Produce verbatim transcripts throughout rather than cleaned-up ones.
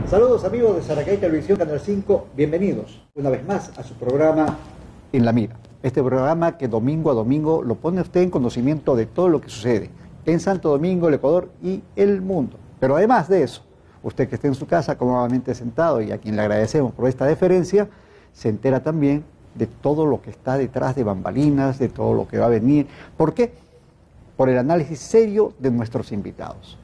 Saludos amigos de Saracay Televisión Canal cinco, bienvenidos una vez más a su programa En la Mira. Este programa que domingo a domingo lo pone usted en conocimiento de todo lo que sucede en Santo Domingo, el Ecuador y el mundo. Pero además de eso, usted que esté en su casa cómodamente sentado y a quien le agradecemos por esta deferencia, se entera también de todo lo que está detrás de bambalinas, de todo lo que va a venir. ¿Por qué? Por el análisis serio de nuestros invitados.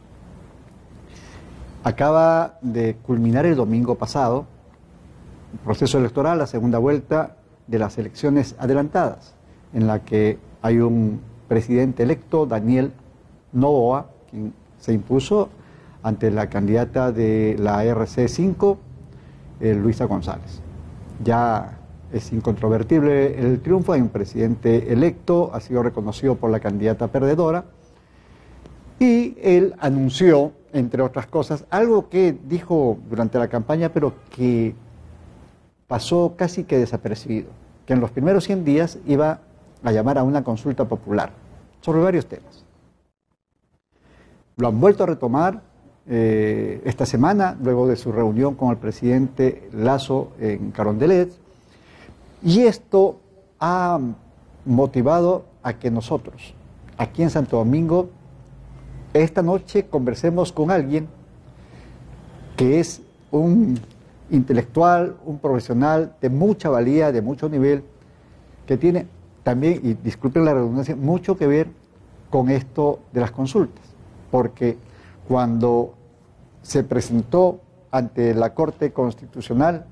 Acaba de culminar el domingo pasado el proceso electoral, la segunda vuelta de las elecciones adelantadas, en la que hay un presidente electo, Daniel Noboa, quien se impuso ante la candidata de la R C cinco, eh, Luisa González. Ya es incontrovertible el triunfo, hay un presidente electo, ha sido reconocido por la candidata perdedora, y él anunció, entre otras cosas, algo que dijo durante la campaña, pero que pasó casi que desapercibido, que en los primeros cien días iba a llamar a una consulta popular sobre varios temas. Lo han vuelto a retomar eh, esta semana, luego de su reunión con el presidente Lasso en Carondelet, y esto ha motivado a que nosotros, aquí en Santo Domingo, esta noche conversemos con alguien que es un intelectual, un profesional de mucha valía, de mucho nivel, que tiene también, y disculpen la redundancia, mucho que ver con esto de las consultas, porque cuando se presentó ante la Corte Constitucional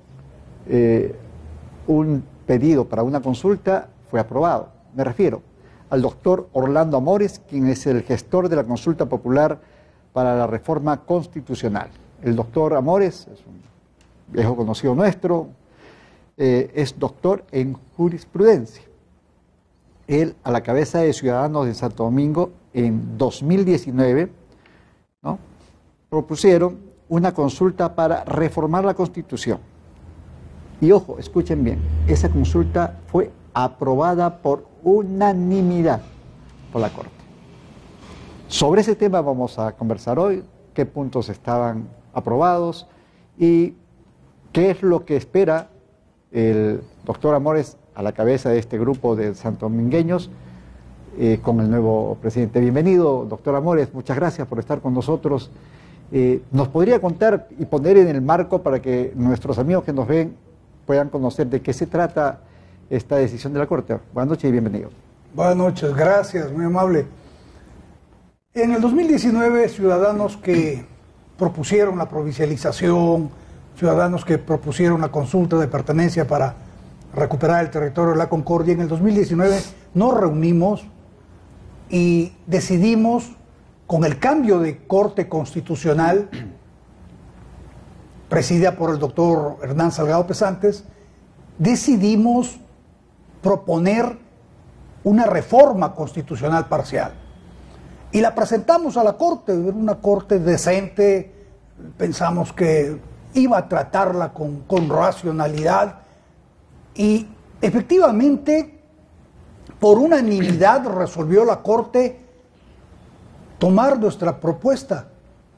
eh, un pedido para una consulta, fue aprobado. Me refiero al doctor Orlando Amores, quien es el gestor de la consulta popular para la reforma constitucional. El doctor Amores es un viejo conocido nuestro, eh, es doctor en jurisprudencia. Él, a la cabeza de Ciudadanos de Santo Domingo, en dos mil diecinueve, ¿no?, propusieron una consulta para reformar la Constitución. Y ojo, escuchen bien, esa consulta fue aprobada por unanimidad por la Corte. Sobre ese tema vamos a conversar hoy, qué puntos estaban aprobados y qué es lo que espera el doctor Amores a la cabeza de este grupo de santodomingueños eh, con el nuevo presidente. Bienvenido, doctor Amores, muchas gracias por estar con nosotros. Eh, ¿Nos podría contar y poner en el marco para que nuestros amigos que nos ven puedan conocer de qué se trata esta decisión de la Corte? Buenas noches y bienvenido. Buenas noches, gracias, muy amable. En el dos mil diecinueve, ciudadanos que propusieron la provincialización, ciudadanos que propusieron la consulta de pertenencia para recuperar el territorio de la Concordia, en el dos mil diecinueve nos reunimos y decidimos, con el cambio de Corte Constitucional, presidida por el doctor Hernán Salgado Pesantes, decidimos proponer una reforma constitucional parcial. Y la presentamos a la Corte, una Corte decente, pensamos que iba a tratarla con, con racionalidad, y efectivamente, por unanimidad resolvió la Corte tomar nuestra propuesta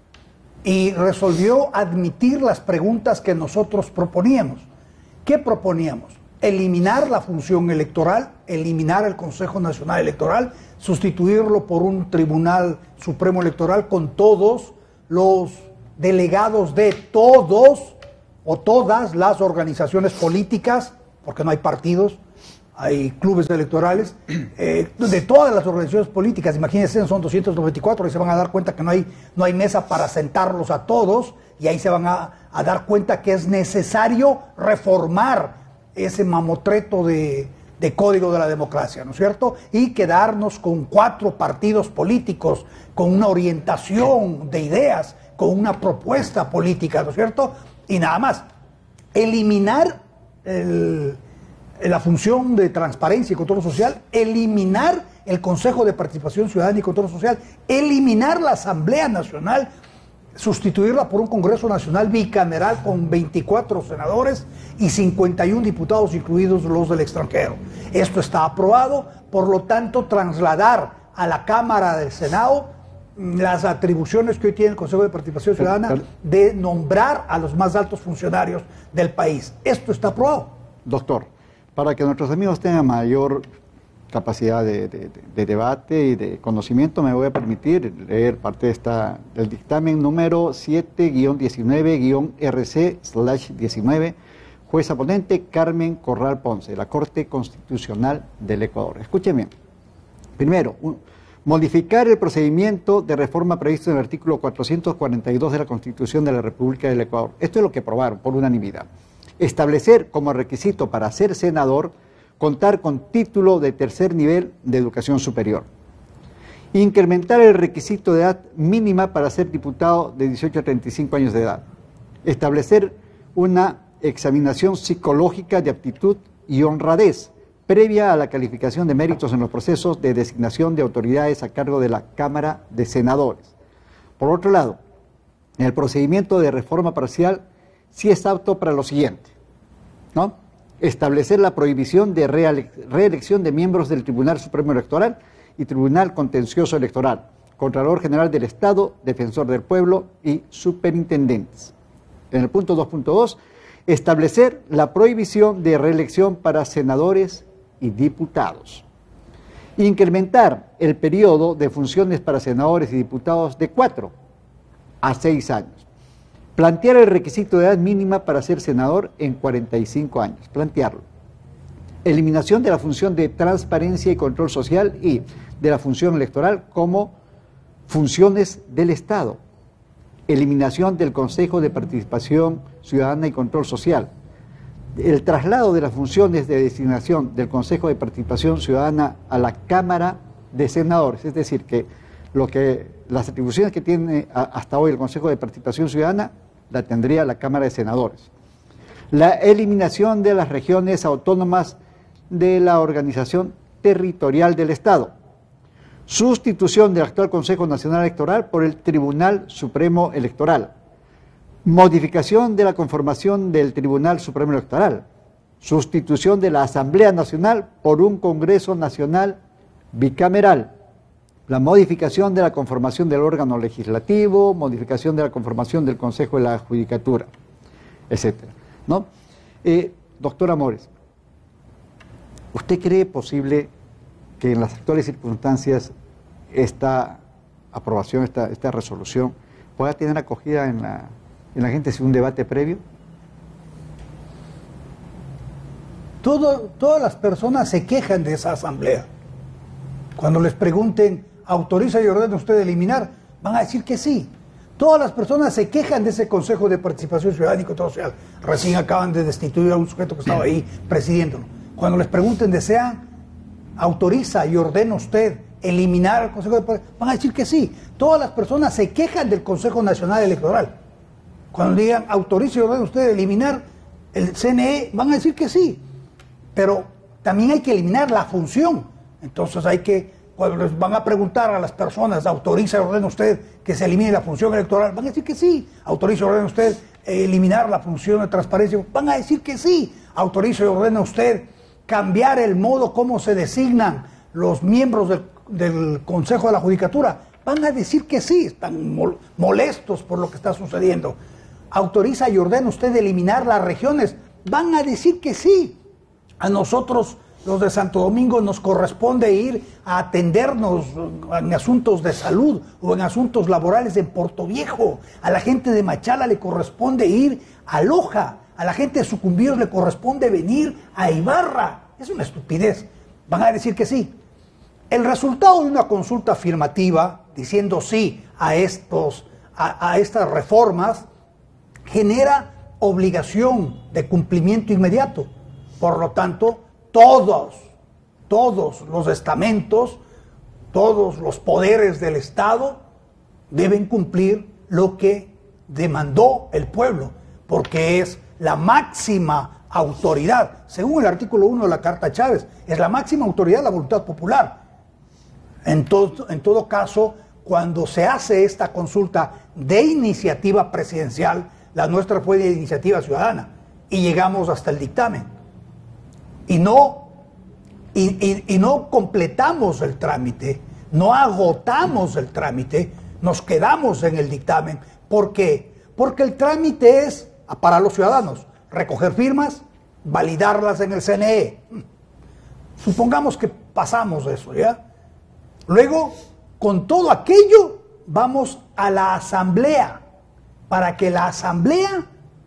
y resolvió admitir las preguntas que nosotros proponíamos. ¿Qué proponíamos? Eliminar la función electoral, eliminar el Consejo Nacional Electoral, sustituirlo por un Tribunal Supremo Electoral con todos los delegados de todos o todas las organizaciones políticas, porque no hay partidos, hay clubes electorales, eh, de todas las organizaciones políticas. Imagínense, son doscientos noventa y cuatro y se van a dar cuenta que no hay, no hay mesa para sentarlos a todos, y ahí se van a, a dar cuenta que es necesario reformar ese mamotreto de, de código de la democracia, ¿no es cierto? Y quedarnos con cuatro partidos políticos, con una orientación de ideas, con una propuesta política, ¿no es cierto? Y nada más. Eliminar el, la función de transparencia y control social, eliminar el Consejo de Participación Ciudadana y Control Social, eliminar la Asamblea Nacional, sustituirla por un Congreso Nacional bicameral con veinticuatro senadores y cincuenta y uno diputados, incluidos los del extranjero. Esto está aprobado, por lo tanto, trasladar a la Cámara del Senado las atribuciones que hoy tiene el Consejo de Participación Ciudadana de nombrar a los más altos funcionarios del país. Esto está aprobado. Doctor, para que nuestros amigos tengan mayor capacidad de, de, de debate y de conocimiento, me voy a permitir leer parte de esta, del dictamen número siete guión diecinueve guión R C slash diecinueve, jueza ponente Carmen Corral Ponce, de la Corte Constitucional del Ecuador. Escuchen bien. Primero, un, modificar el procedimiento de reforma previsto en el artículo cuatrocientos cuarenta y dos de la Constitución de la República del Ecuador. Esto es lo que aprobaron por unanimidad. Establecer como requisito para ser senador contar con título de tercer nivel de educación superior. Incrementar el requisito de edad mínima para ser diputado de dieciocho a treinta y cinco años de edad. Establecer una examinación psicológica de aptitud y honradez previa a la calificación de méritos en los procesos de designación de autoridades a cargo de la Cámara de Senadores. Por otro lado, en el procedimiento de reforma parcial sí es apto para lo siguiente, ¿no? Establecer la prohibición de reele- reelección de miembros del Tribunal Supremo Electoral y Tribunal Contencioso Electoral, Contralor General del Estado, Defensor del Pueblo y superintendentes. En el punto dos punto dos, establecer la prohibición de reelección para senadores y diputados. Incrementar el periodo de funciones para senadores y diputados de cuatro a seis años. Plantear el requisito de edad mínima para ser senador en cuarenta y cinco años. Plantearlo. Eliminación de la función de transparencia y control social y de la función electoral como funciones del Estado. Eliminación del Consejo de Participación Ciudadana y Control Social. El traslado de las funciones de designación del Consejo de Participación Ciudadana a la Cámara de Senadores. Es decir, que, lo que las atribuciones que tiene a, hasta hoy el Consejo de Participación Ciudadana la tendría la Cámara de Senadores. La eliminación de las regiones autónomas de la organización territorial del Estado. Sustitución del actual Consejo Nacional Electoral por el Tribunal Supremo Electoral. Modificación de la conformación del Tribunal Supremo Electoral. Sustitución de la Asamblea Nacional por un Congreso Nacional bicameral. La modificación de la conformación del órgano legislativo, modificación de la conformación del Consejo de la Judicatura, etcétera, ¿no? Eh, doctor Amores, ¿usted cree posible que en las actuales circunstancias esta aprobación, esta, esta resolución, pueda tener acogida en la, en la gente sin un debate previo? Todo, todas las personas se quejan de esa asamblea. Cuando les pregunten, ¿autoriza y ordena usted eliminar? Van a decir que sí. Todas las personas se quejan de ese Consejo de Participación Ciudadana y Control Social. Recién acaban de destituir a un sujeto que estaba ahí presidiéndolo. Cuando les pregunten, ¿desean, autoriza y ordena usted eliminar al Consejo de Participación? Van a decir que sí. Todas las personas se quejan del Consejo Nacional Electoral. Cuando digan, autoriza y ordena usted eliminar el C N E, van a decir que sí. Pero también hay que eliminar la función. Entonces hay que... Cuando les van a preguntar a las personas, ¿autoriza y ordena usted que se elimine la función electoral? Van a decir que sí. ¿Autoriza y ordena usted eliminar la función de transparencia? Van a decir que sí. ¿Autoriza y ordena usted cambiar el modo como se designan los miembros del, del Consejo de la Judicatura? Van a decir que sí. Están mol, molestos por lo que está sucediendo. ¿Autoriza y ordena usted eliminar las regiones? Van a decir que sí. A nosotros, los de Santo Domingo, nos corresponde ir a atendernos en asuntos de salud o en asuntos laborales en Portoviejo. A la gente de Machala le corresponde ir a Loja. A la gente de Sucumbíos le corresponde venir a Ibarra. Es una estupidez. Van a decir que sí. El resultado de una consulta afirmativa, diciendo sí a, estos, a, a estas reformas, genera obligación de cumplimiento inmediato. Por lo tanto, todos, todos los estamentos, todos los poderes del Estado deben cumplir lo que demandó el pueblo, porque es la máxima autoridad. Según el artículo uno de la Carta Chávez, es la máxima autoridad la voluntad popular. En todo, en todo caso, cuando se hace esta consulta de iniciativa presidencial, la nuestra fue de iniciativa ciudadana, y llegamos hasta el dictamen. Y no, y, y, y no completamos el trámite, no agotamos el trámite, nos quedamos en el dictamen. ¿Por qué? Porque el trámite es para los ciudadanos, recoger firmas, validarlas en el C N E. Supongamos que pasamos eso, ¿ya? Luego, con todo aquello, vamos a la asamblea, para que la asamblea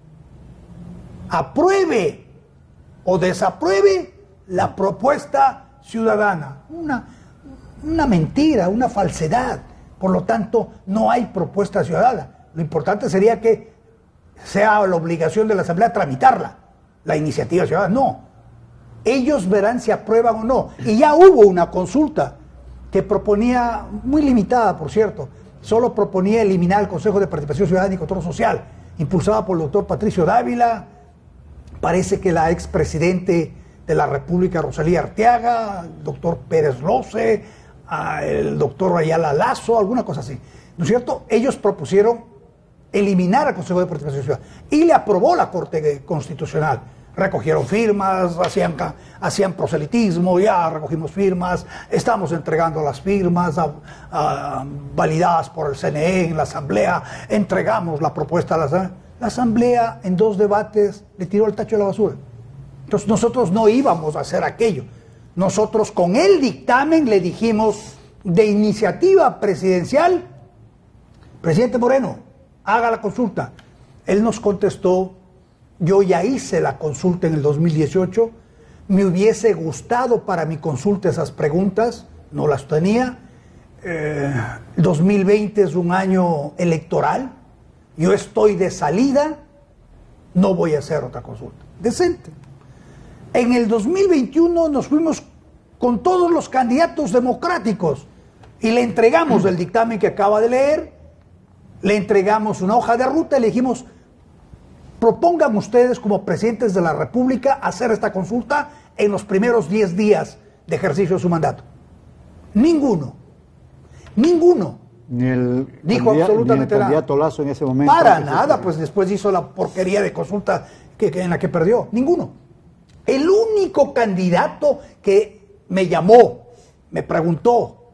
apruebe o desapruebe la propuesta ciudadana. Una, una mentira, una falsedad. Por lo tanto, no hay propuesta ciudadana. Lo importante sería que sea la obligación de la asamblea tramitarla, la iniciativa ciudadana. No. Ellos verán si aprueban o no. Y ya hubo una consulta que proponía, muy limitada por cierto, solo proponía eliminar el Consejo de Participación Ciudadana y Control Social, impulsada por el doctor Patricio Dávila, parece que la expresidente de la República, Rosalía Arteaga, el doctor Pérez Loce, el doctor Ayala Lazo, alguna cosa así. ¿No es cierto? Ellos propusieron eliminar al Consejo de Participación Ciudadana y le aprobó la Corte Constitucional. Recogieron firmas, hacían, hacían proselitismo, ya recogimos firmas, estamos entregando las firmas a, a, validadas por el C N E en la Asamblea, entregamos la propuesta a la Asamblea. La Asamblea en dos debates le tiró el tacho de la basura. Entonces nosotros no íbamos a hacer aquello. Nosotros con el dictamen le dijimos de iniciativa presidencial, presidente Moreno, haga la consulta. Él nos contestó: yo ya hice la consulta en el dos mil dieciocho, me hubiese gustado para mi consulta esas preguntas, no las tenía. Eh, dos mil veinte es un año electoral, yo estoy de salida, no voy a hacer otra consulta. Decente. En el dos mil veintiuno nos fuimos con todos los candidatos democráticos y le entregamos el dictamen que acaba de leer, le entregamos una hoja de ruta y le dijimos: propongan ustedes como presidentes de la República hacer esta consulta en los primeros diez días de ejercicio de su mandato. Ninguno, ninguno Ni el dijo candidato, absolutamente ni el nada. candidato Lazo en ese momento. Para nada, pues después hizo la porquería de consulta que, que en la que perdió. Ninguno. El único candidato que me llamó, me preguntó,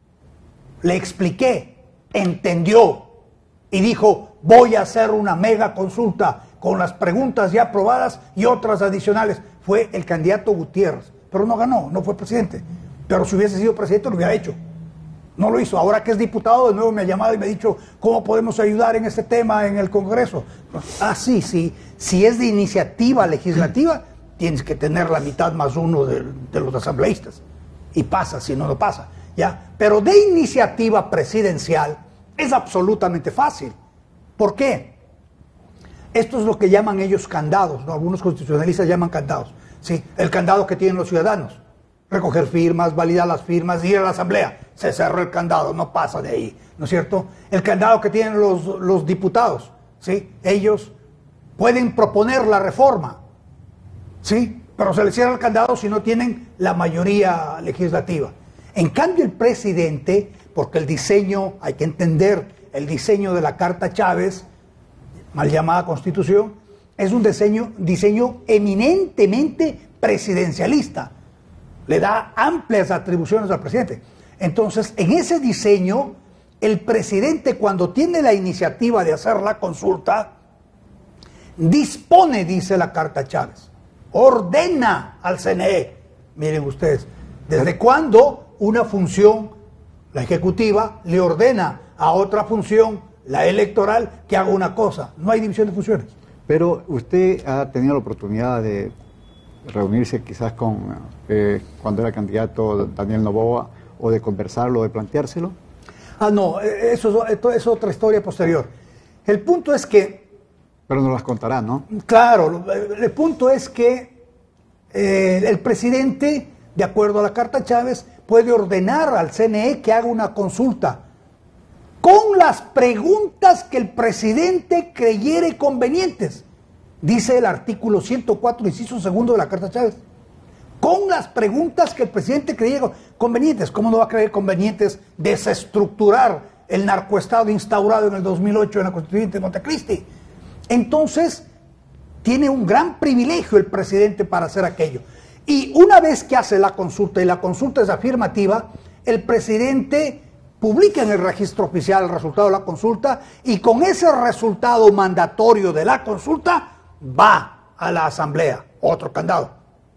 le expliqué, entendió y dijo: voy a hacer una mega consulta con las preguntas ya aprobadas y otras adicionales, fue el candidato Gutiérrez. Pero no ganó, no fue presidente. Pero si hubiese sido presidente lo hubiera hecho. No lo hizo. Ahora que es diputado, de nuevo me ha llamado y me ha dicho: ¿cómo podemos ayudar en este tema en el Congreso? Ah, sí, sí. Si es de iniciativa legislativa, tienes que tener la mitad más uno de, de los asambleístas. Y pasa, si no, no pasa. ¿Ya? Pero de iniciativa presidencial es absolutamente fácil. ¿Por qué? Esto es lo que llaman ellos candados, ¿no? Algunos constitucionalistas llaman candados. ¿Sí? El candado que tienen los ciudadanos. Recoger firmas, validar las firmas, ir a la asamblea. Se cerró el candado, no pasa de ahí, ¿no es cierto? El candado que tienen los, los diputados, ¿sí? Ellos pueden proponer la reforma, ¿sí? Pero se les cierra el candado si no tienen la mayoría legislativa. En cambio el presidente, porque el diseño, hay que entender, el diseño de la Carta Chávez, mal llamada Constitución, es un diseño, diseño eminentemente presidencialista. Le da amplias atribuciones al presidente. Entonces, en ese diseño, el presidente, cuando tiene la iniciativa de hacer la consulta, dispone, dice la Carta Chávez, ordena al C N E. Miren ustedes, ¿desde cuándo una función, la ejecutiva, le ordena a otra función, la electoral, que haga una cosa? No hay división de funciones. Pero usted ha tenido la oportunidad de reunirse quizás con, eh, cuando era candidato Daniel Noboa, o de conversarlo, o de planteárselo. Ah, no, eso, eso es otra historia posterior. El punto es que... Pero nos las contará, ¿no? Claro, el punto es que eh, el presidente, de acuerdo a la Carta Chávez, puede ordenar al C N E que haga una consulta con las preguntas que el presidente creyere convenientes. Dice el artículo ciento cuatro, inciso segundo de la Carta Chávez. Con las preguntas que el presidente creyera convenientes. ¿Cómo no va a creer convenientes desestructurar el narcoestado instaurado en el dos mil ocho en la Constituyente de Montecristi? Entonces, tiene un gran privilegio el presidente para hacer aquello. Y una vez que hace la consulta, y la consulta es afirmativa, el presidente publica en el registro oficial el resultado de la consulta y con ese resultado mandatorio de la consulta va a la asamblea, otro candado.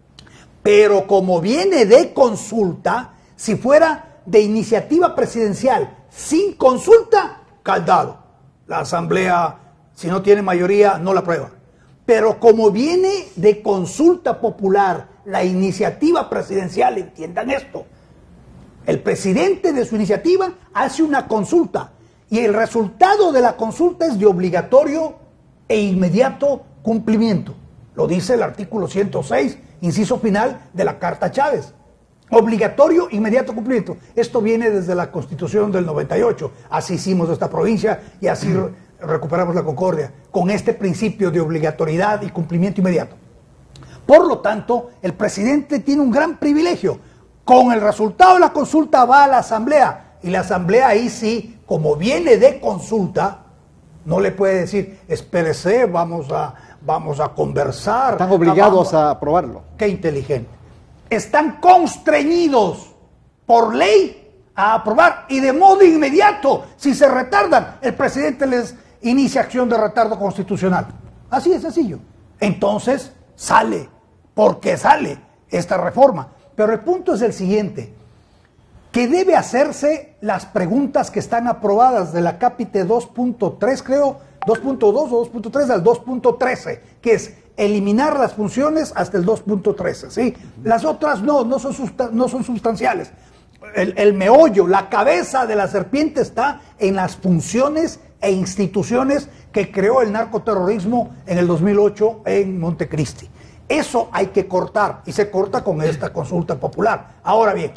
Pero como viene de consulta, si fuera de iniciativa presidencial sin consulta, candado. La asamblea, si no tiene mayoría, no la aprueba. Pero como viene de consulta popular la iniciativa presidencial, entiendan esto, el presidente de su iniciativa hace una consulta y el resultado de la consulta es de obligatorio e inmediato cumplimiento. Lo dice el artículo ciento seis, inciso final de la Carta Chávez. Obligatorio, inmediato cumplimiento. Esto viene desde la Constitución del noventa y ocho. Así hicimos esta provincia y así re recuperamos la Concordia, con este principio de obligatoriedad y cumplimiento inmediato. Por lo tanto, el presidente tiene un gran privilegio. Con el resultado de la consulta va a la asamblea y la asamblea ahí sí, como viene de consulta, no le puede decir, espérese, vamos a, vamos a conversar. Están obligados a, a aprobarlo. Qué inteligente. Están constreñidos por ley a aprobar y de modo inmediato, si se retardan, el presidente les inicia acción de retardo constitucional. Así de sencillo. Entonces sale, porque sale esta reforma. Pero el punto es el siguiente, que debe hacerse las preguntas que están aprobadas de la Capite dos punto tres, creo, dos punto dos o dos punto tres al dos punto trece, que es eliminar las funciones hasta el dos punto trece, ¿sí? Las otras no, no son, no son sustanciales. El, el meollo, la cabeza de la serpiente está en las funciones e instituciones que creó el narcoterrorismo en el dos mil ocho en Montecristi. Eso hay que cortar y se corta con esta consulta popular. Ahora bien,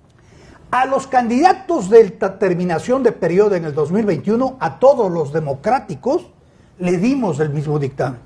a los candidatos de terminación de periodo en el dos mil veintiuno, a todos los democráticos, le dimos el mismo dictamen.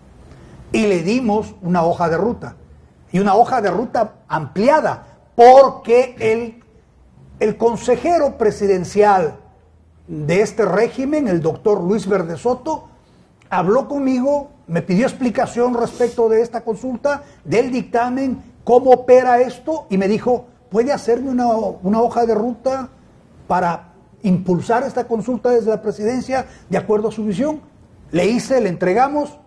Y le dimos una hoja de ruta. Y una hoja de ruta ampliada, porque el, el consejero presidencial de este régimen, el doctor Luis Verde Soto, habló conmigo, me pidió explicación respecto de esta consulta, del dictamen, cómo opera esto, y me dijo, ¿puede hacerme una, una hoja de ruta para impulsar esta consulta desde la presidencia de acuerdo a su visión? Le hice, le entregamos,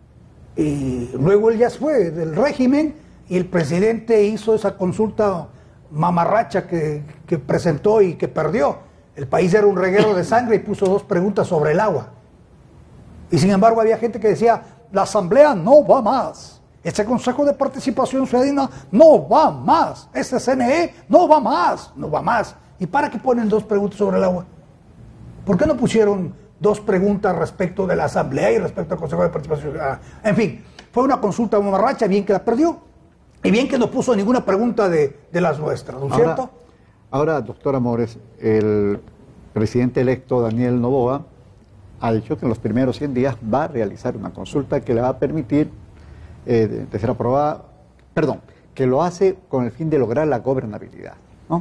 y luego él ya fue del régimen, y el presidente hizo esa consulta mamarracha que, que presentó y que perdió. El país era un reguero de sangre y puso dos preguntas sobre el agua. Y sin embargo había gente que decía, la asamblea no va más, este Consejo de Participación Ciudadana no va más, este C N E no va más, no va más. ¿Y para qué ponen dos preguntas sobre el agua? ¿Por qué no pusieron dos preguntas respecto de la asamblea y respecto al Consejo de Participación Ciudadana? En fin, fue una consulta mamarracha, bien que la perdió, y bien que no puso ninguna pregunta de, de las nuestras, ¿no es cierto? Ahora, ahora, doctor Amores, el presidente electo Daniel Noboa ha dicho que en los primeros cien días va a realizar una consulta que le va a permitir eh, de, de ser aprobada, perdón, que lo hace con el fin de lograr la gobernabilidad, ¿no?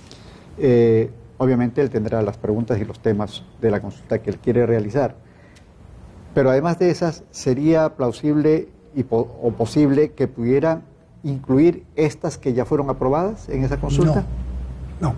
Eh, obviamente él tendrá las preguntas y los temas de la consulta que él quiere realizar, pero además de esas, ¿sería plausible y po o posible que pudiera incluir estas que ya fueron aprobadas en esa consulta? No,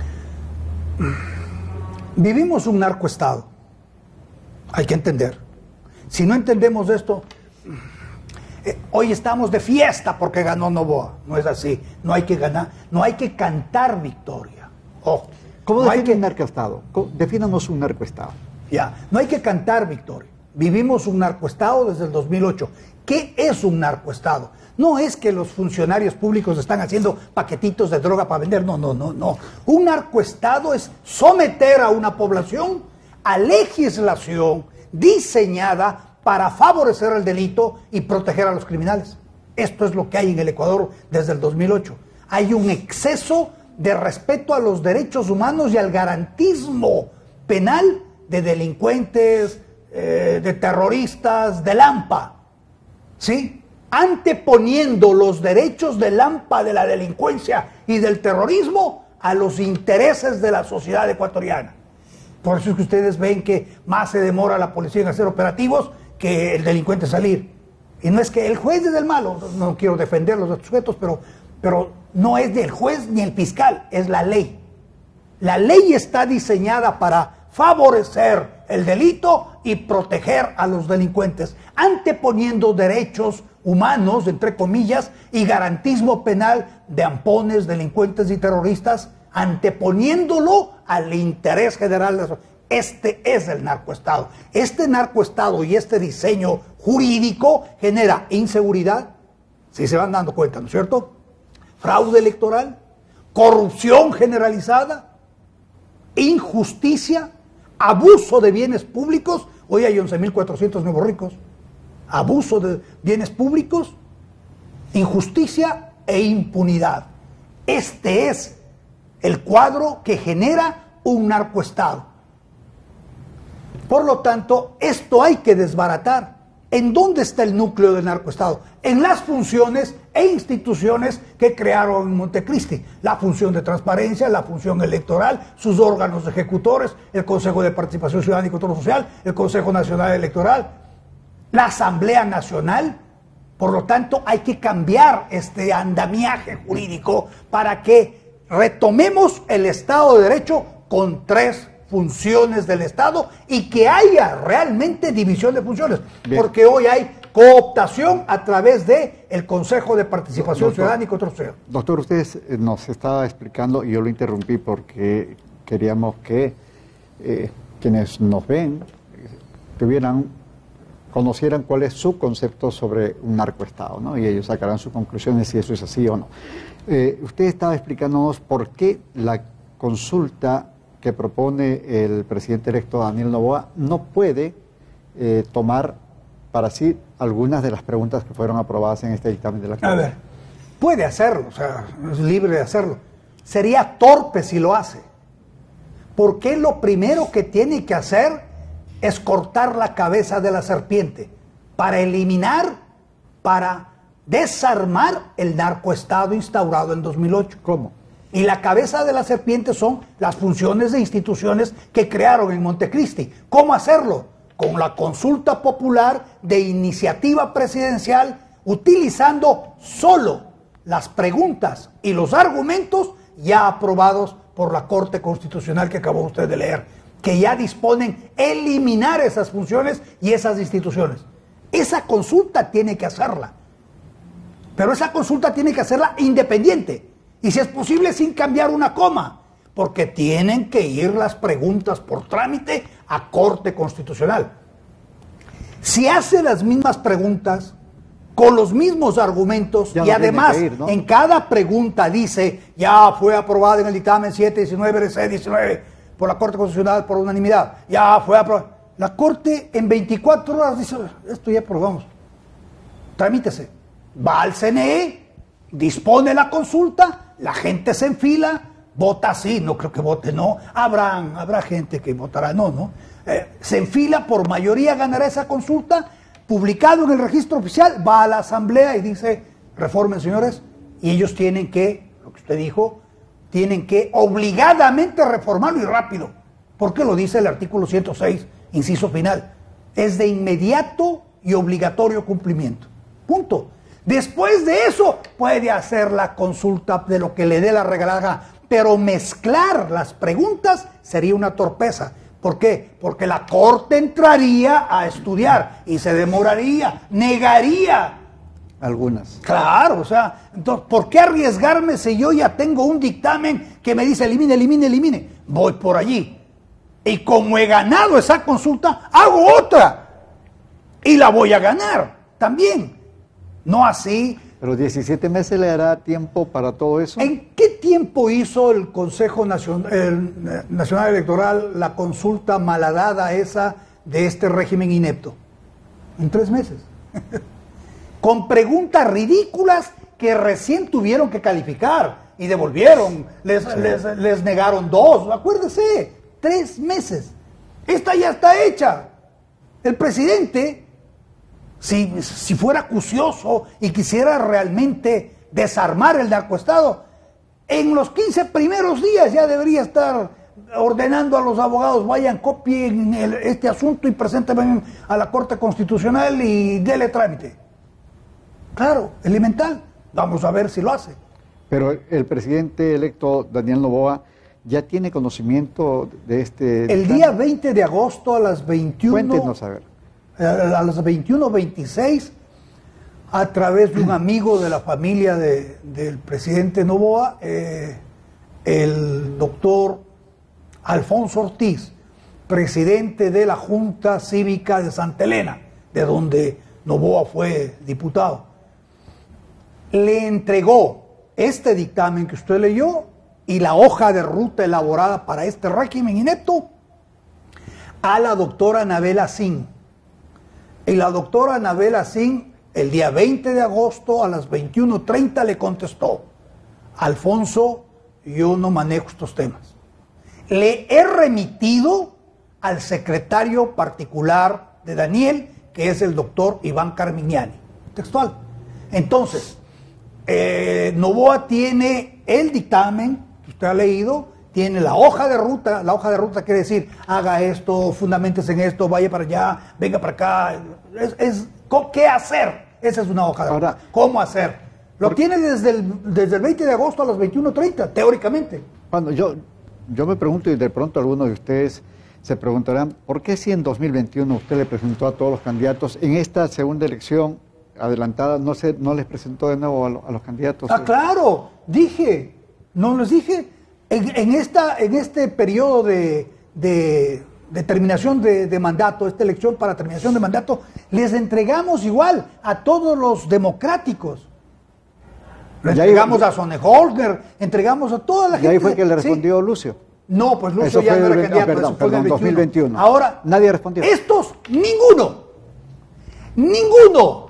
no. Vivimos un narcoestado. Hay que entender. Si no entendemos esto, eh, hoy estamos de fiesta porque ganó Noboa. No es así. No hay que ganar, no hay que cantar victoria. Ojo. ¿Cómo no define hay que... un narcoestado? Defínanos un narcoestado. Ya, no hay que cantar victoria. Vivimos un narcoestado desde el dos mil ocho. ¿Qué es un narcoestado? No es que los funcionarios públicos están haciendo paquetitos de droga para vender. No, no, no, no. Un narcoestado es someter a una población a legislación diseñada para favorecer el delito y proteger a los criminales. Esto es lo que hay en el Ecuador desde el dos mil ocho. Hay un exceso de respeto a los derechos humanos y al garantismo penal de delincuentes, eh, de terroristas, del AMPA, ¿sí? Anteponiendo los derechos del AMPA, de la delincuencia y del terrorismo a los intereses de la sociedad ecuatoriana. Por eso es que ustedes ven que más se demora la policía en hacer operativos que el delincuente salir. Y no es que el juez es el malo, no quiero defender a los sujetos, pero, pero no es del juez ni el fiscal, es la ley. La ley está diseñada para favorecer el delito y proteger a los delincuentes, anteponiendo derechos humanos, entre comillas, y garantismo penal de ampones, delincuentes y terroristas, anteponiéndolo al interés general de la sociedad. Este es el narcoestado. Este narcoestado y este diseño jurídico genera inseguridad, si se van dando cuenta, ¿no es cierto? Fraude electoral, corrupción generalizada, injusticia, abuso de bienes públicos. Hoy hay once mil cuatrocientos nuevos ricos. Abuso de bienes públicos, injusticia e impunidad. Este es el cuadro que genera un narcoestado. Por lo tanto, esto hay que desbaratar. ¿En dónde está el núcleo del narcoestado? En las funciones e instituciones que crearon en Montecristi. La función de transparencia, la función electoral, sus órganos ejecutores, el Consejo de Participación Ciudadana y Control Social, el Consejo Nacional Electoral, la Asamblea Nacional. Por lo tanto, hay que cambiar este andamiaje jurídico para que retomemos el Estado de Derecho con tres funciones del Estado y que haya realmente división de funciones. Bien. Porque hoy hay cooptación a través de el Consejo de Participación doctor, Ciudadana y Control Social. Doctor, usted nos estaba explicando, y yo lo interrumpí porque queríamos que eh, quienes nos ven tuvieran, conocieran cuál es su concepto sobre un narcoestado, ¿no? Y ellos sacarán sus conclusiones si eso es así o no. Eh, usted estaba explicándonos por qué la consulta que propone el presidente electo Daniel Noboa no puede eh, tomar para sí algunas de las preguntas que fueron aprobadas en este dictamen de la Corte. A ver, puede hacerlo, o sea, es libre de hacerlo. Sería torpe si lo hace, porque lo primero que tiene que hacer es cortar la cabeza de la serpiente para eliminar, para desarmar el narcoestado instaurado en dos mil ocho. ¿Cómo? Y la cabeza de la serpiente son las funciones de instituciones que crearon en Montecristi. ¿Cómo hacerlo? Con la consulta popular de iniciativa presidencial, utilizando solo las preguntas y los argumentos ya aprobados por la Corte Constitucional que acabó usted de leer, que ya disponen eliminar esas funciones y esas instituciones. Esa consulta tiene que hacerla, pero esa consulta tiene que hacerla independiente. Y si es posible sin cambiar una coma, porque tienen que ir las preguntas por trámite a Corte Constitucional. Si hace las mismas preguntas, con los mismos argumentos, ya y no además ir, ¿no? En cada pregunta dice, ya fue aprobada en el dictamen siete diecinueve R C diecinueve por la Corte Constitucional por unanimidad, ya fue aprobada. La Corte en veinticuatro horas dice, esto ya aprobamos, tramítese. Va al C N E, dispone la consulta, la gente se enfila, vota sí, no creo que vote no, habrá, habrá gente que votará no, ¿no? Eh, se enfila, por mayoría ganará esa consulta, publicado en el registro oficial, va a la asamblea y dice, reformen señores, y ellos tienen que, lo que usted dijo, tienen que obligadamente reformarlo y rápido, porque lo dice el artículo ciento seis, inciso final, es de inmediato y obligatorio cumplimiento, punto. Después de eso puede hacer la consulta de lo que le dé la regalada, pero mezclar las preguntas sería una torpeza. ¿Por qué? Porque la Corte entraría a estudiar y se demoraría, negaría. Algunas. Claro, o sea, entonces, ¿por qué arriesgarme si yo ya tengo un dictamen que me dice elimine, elimine, elimine? Voy por allí. Y como he ganado esa consulta, hago otra. Y la voy a ganar también. No así. ¿Pero diecisiete meses le dará tiempo para todo eso? ¿En qué tiempo hizo el Consejo Nacional, el Nacional Electoral la consulta malhadada esa de este régimen inepto? En tres meses. Con preguntas ridículas que recién tuvieron que calificar y devolvieron. Les, sí. les, les negaron dos. Acuérdese, tres meses. Esta ya está hecha. El presidente... Si, si fuera acucioso y quisiera realmente desarmar el narcoestado, en los quince primeros días ya debería estar ordenando a los abogados, vayan, copien el, este asunto y preséntenme a la Corte Constitucional y dele trámite. Claro, elemental. Vamos a ver si lo hace. Pero el presidente electo Daniel Noboa ¿Ya tiene conocimiento de este El dictamen? día veinte de agosto a las veintiuno... Cuéntenos, a ver. A las veintiuno veintiséis, a través de un amigo de la familia de, del presidente Noboa, eh, el doctor Alfonso Ortiz, presidente de la Junta Cívica de Santa Elena, de donde Noboa fue diputado, le entregó este dictamen que usted leyó y la hoja de ruta elaborada para este régimen inepto a la doctora Anabel Asín. Y la doctora Anabel Asín, el día veinte de agosto a las veintiuno treinta le contestó: Alfonso, yo no manejo estos temas. Le he remitido al secretario particular de Daniel, que es el doctor Iván Carmignani. Textual. Entonces, eh, Noboa tiene el dictamen que usted ha leído, tiene la hoja de ruta. La hoja de ruta quiere decir, haga esto, fundamentese en esto, vaya para allá, venga para acá. Es, es ¿qué hacer? Esa es una hoja de Ahora, ruta. ¿Cómo hacer? Lo tiene desde el, desde el veinte de agosto a las veintiuno treinta, teóricamente. Cuando yo, yo me pregunto, y de pronto algunos de ustedes se preguntarán, ¿por qué si en dos mil veintiuno usted le presentó a todos los candidatos, en esta segunda elección adelantada no, se, no les presentó de nuevo a, lo, a los candidatos? Ah, claro, dije, no les dije, en, en, esta, en este periodo de, de, de terminación de, de mandato, esta elección para terminación de mandato, les entregamos igual a todos los democráticos. Le entregamos a Sonneholger, entregamos a toda la gente. Y ahí fue que le ¿sí? respondió Lucio. No, pues Lucio Eso ya fue no era el, candidato, ah, perdón, eso fue en el perdón, dos mil veintiuno. Ahora, nadie respondió. Estos, ninguno, ninguno,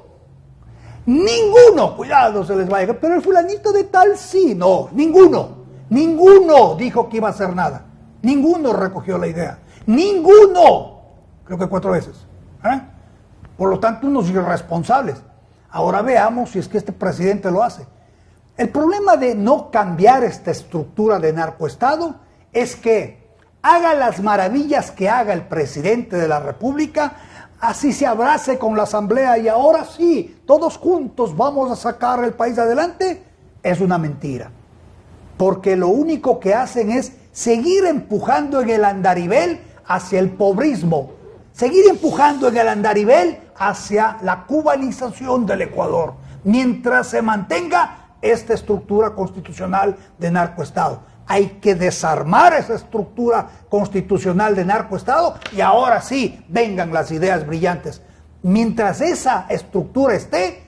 ninguno, cuidado, se les vaya, pero el fulanito de tal sí, no, ninguno, ninguno dijo que iba a hacer nada, ninguno recogió la idea, ninguno, creo que cuatro veces, ¿eh? Por lo tanto, unos irresponsables. Ahora veamos si es que este presidente lo hace. El problema de no cambiar esta estructura de narcoestado es que haga las maravillas que haga el presidente de la República, así se abrace con la Asamblea y ahora sí, todos juntos vamos a sacar el país adelante, es una mentira. Porque lo único que hacen es seguir empujando en el andarivel hacia el pobrismo, seguir empujando en el andarivel hacia la cubanización del Ecuador, mientras se mantenga esta estructura constitucional de narcoestado. Hay que desarmar esa estructura constitucional de narcoestado y ahora sí vengan las ideas brillantes. Mientras esa estructura esté,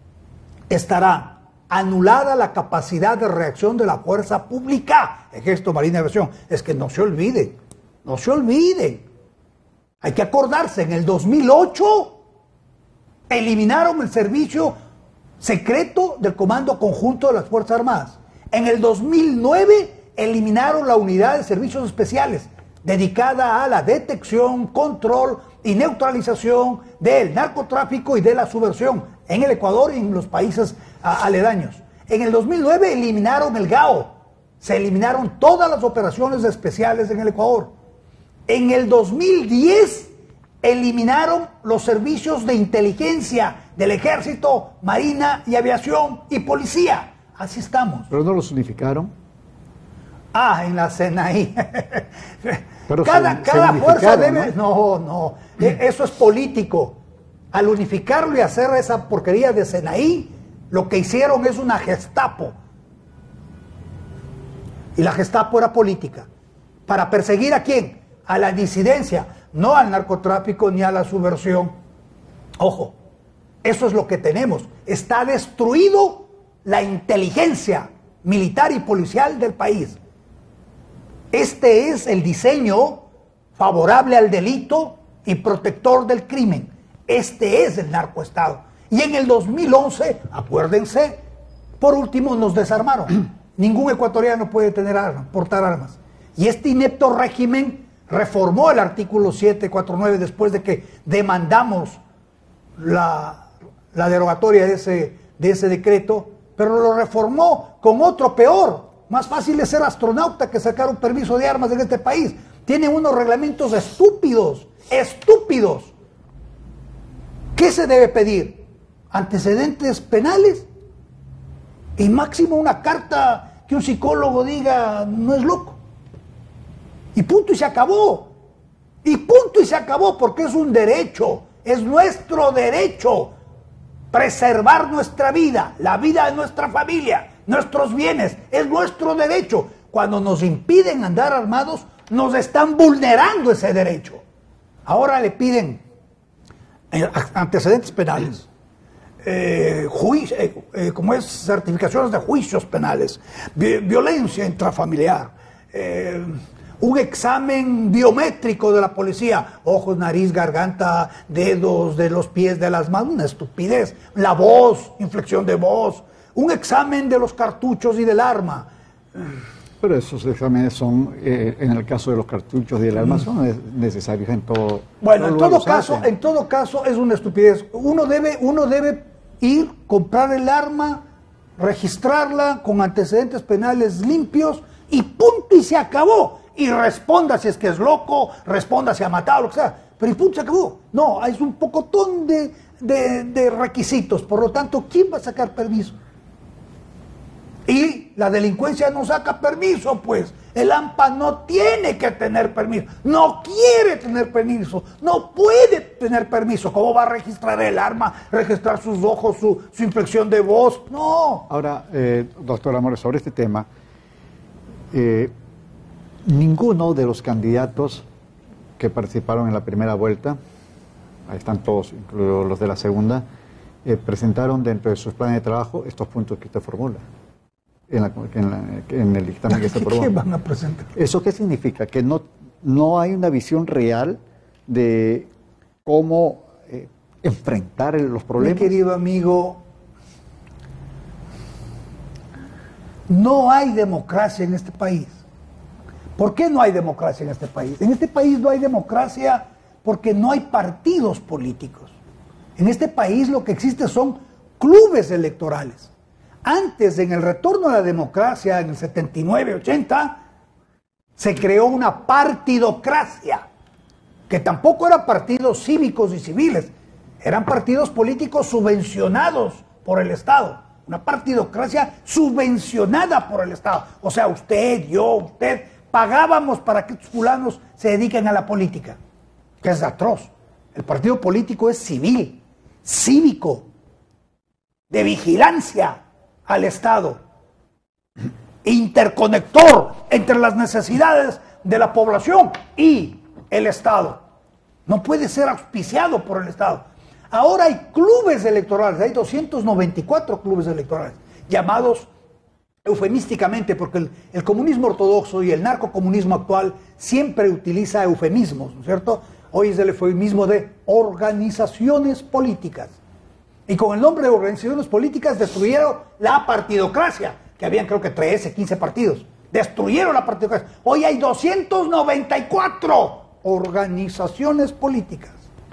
estará anulada la capacidad de reacción de la fuerza pública, Ejército, Marina y Aviación. Es que no se olviden, no se olviden. Hay que acordarse, en el dos mil ocho eliminaron el servicio secreto del Comando Conjunto de las Fuerzas Armadas. En el dos mil nueve eliminaron la unidad de servicios especiales dedicada a la detección, control y neutralización del narcotráfico y de la subversión en el Ecuador y en los países a, aledaños. En el dos mil nueve eliminaron el G A O, se eliminaron todas las operaciones especiales en el Ecuador. En el dos mil diez eliminaron los servicios de inteligencia del Ejército, Marina y Aviación y Policía. Así estamos. ¿Pero no los unificaron? Ah, en la Senaí. Pero cada se, cada se fuerza debe... ¿no? No, no. Eso es político. Al unificarlo y hacer esa porquería de Senaí, lo que hicieron es una Gestapo. Y la Gestapo era política. ¿Para perseguir a quién? A la disidencia, no al narcotráfico ni a la subversión. Ojo, eso es lo que tenemos. Está destruido la inteligencia militar y policial del país. Este es el diseño favorable al delito y protector del crimen. Este es el narcoestado. Y en el dos mil once, acuérdense, por último nos desarmaron. Ningún ecuatoriano puede tener armas, portar armas. Y este inepto régimen reformó el artículo setecientos cuarenta y nueve después de que demandamos la, la derogatoria de ese, de ese decreto, pero lo reformó con otro peor. Más fácil es ser astronauta que sacar un permiso de armas en este país. Tiene unos reglamentos estúpidos, estúpidos. ¿Qué se debe pedir? ¿Antecedentes penales? Y máximo una carta que un psicólogo diga no es loco. Y punto y se acabó. Y punto y se acabó, porque es un derecho, es nuestro derecho preservar nuestra vida, la vida de nuestra familia, nuestros bienes, es nuestro derecho. Cuando nos impiden andar armados, nos están vulnerando ese derecho. Ahora le piden antecedentes penales, eh, juicio, eh, eh, como es certificaciones de juicios penales, vi violencia intrafamiliar, eh, un examen biométrico de la policía, ojos, nariz, garganta, dedos de los pies, de las manos, una estupidez, la voz, inflexión de voz, un examen de los cartuchos y del arma. Pero esos exámenes son, eh, en el caso de los cartuchos y del arma, son necesarios en todo. Bueno, en todo caso, en todo caso es una estupidez. Uno debe, uno debe ir, comprar el arma, registrarla con antecedentes penales limpios y punto y se acabó. Y responda si es que es loco, responda si ha matado, lo que sea. Pero y punto se acabó. No, hay un pocotón de, de, de requisitos. Por lo tanto, ¿quién va a sacar permiso? Y la delincuencia no saca permiso, pues. El AMPA no tiene que tener permiso, no quiere tener permiso, no puede tener permiso. ¿Cómo va a registrar el arma, registrar sus ojos, su, su inflexión de voz? No. Ahora, eh, doctor Amores, sobre este tema, eh, ninguno de los candidatos que participaron en la primera vuelta, ahí están todos, incluidos los de la segunda, eh, presentaron dentro de sus planes de trabajo estos puntos que usted formula. En, la, en, la, en el dictamen que se aprobó. ¿Qué van a presentar? ¿Eso qué significa? Que no, no hay una visión real de cómo eh, enfrentar los problemas. Mi querido amigo, no hay democracia en este país. ¿Por qué no hay democracia en este país? En este país no hay democracia porque no hay partidos políticos. En este país lo que existe son clubes electorales. Antes, en el retorno a la democracia, en el setenta y nueve, ochenta, se creó una partidocracia, que tampoco eran partidos cívicos y civiles, eran partidos políticos subvencionados por el Estado. Una partidocracia subvencionada por el Estado. O sea, usted, yo, usted, pagábamos para que estos fulanos se dediquen a la política, que es atroz. El partido político es civil, cívico, de vigilancia al Estado, interconector entre las necesidades de la población y el Estado. No puede ser auspiciado por el Estado. Ahora hay clubes electorales, hay doscientos noventa y cuatro clubes electorales, llamados eufemísticamente, porque el, el comunismo ortodoxo y el narcocomunismo actual siempre utiliza eufemismos, ¿no es cierto? Hoy es el eufemismo de organizaciones políticas. Y con el nombre de organizaciones políticas destruyeron la partidocracia, que habían creo que trece, quince partidos. Destruyeron la partidocracia. Hoy hay doscientos noventa y cuatro organizaciones políticas.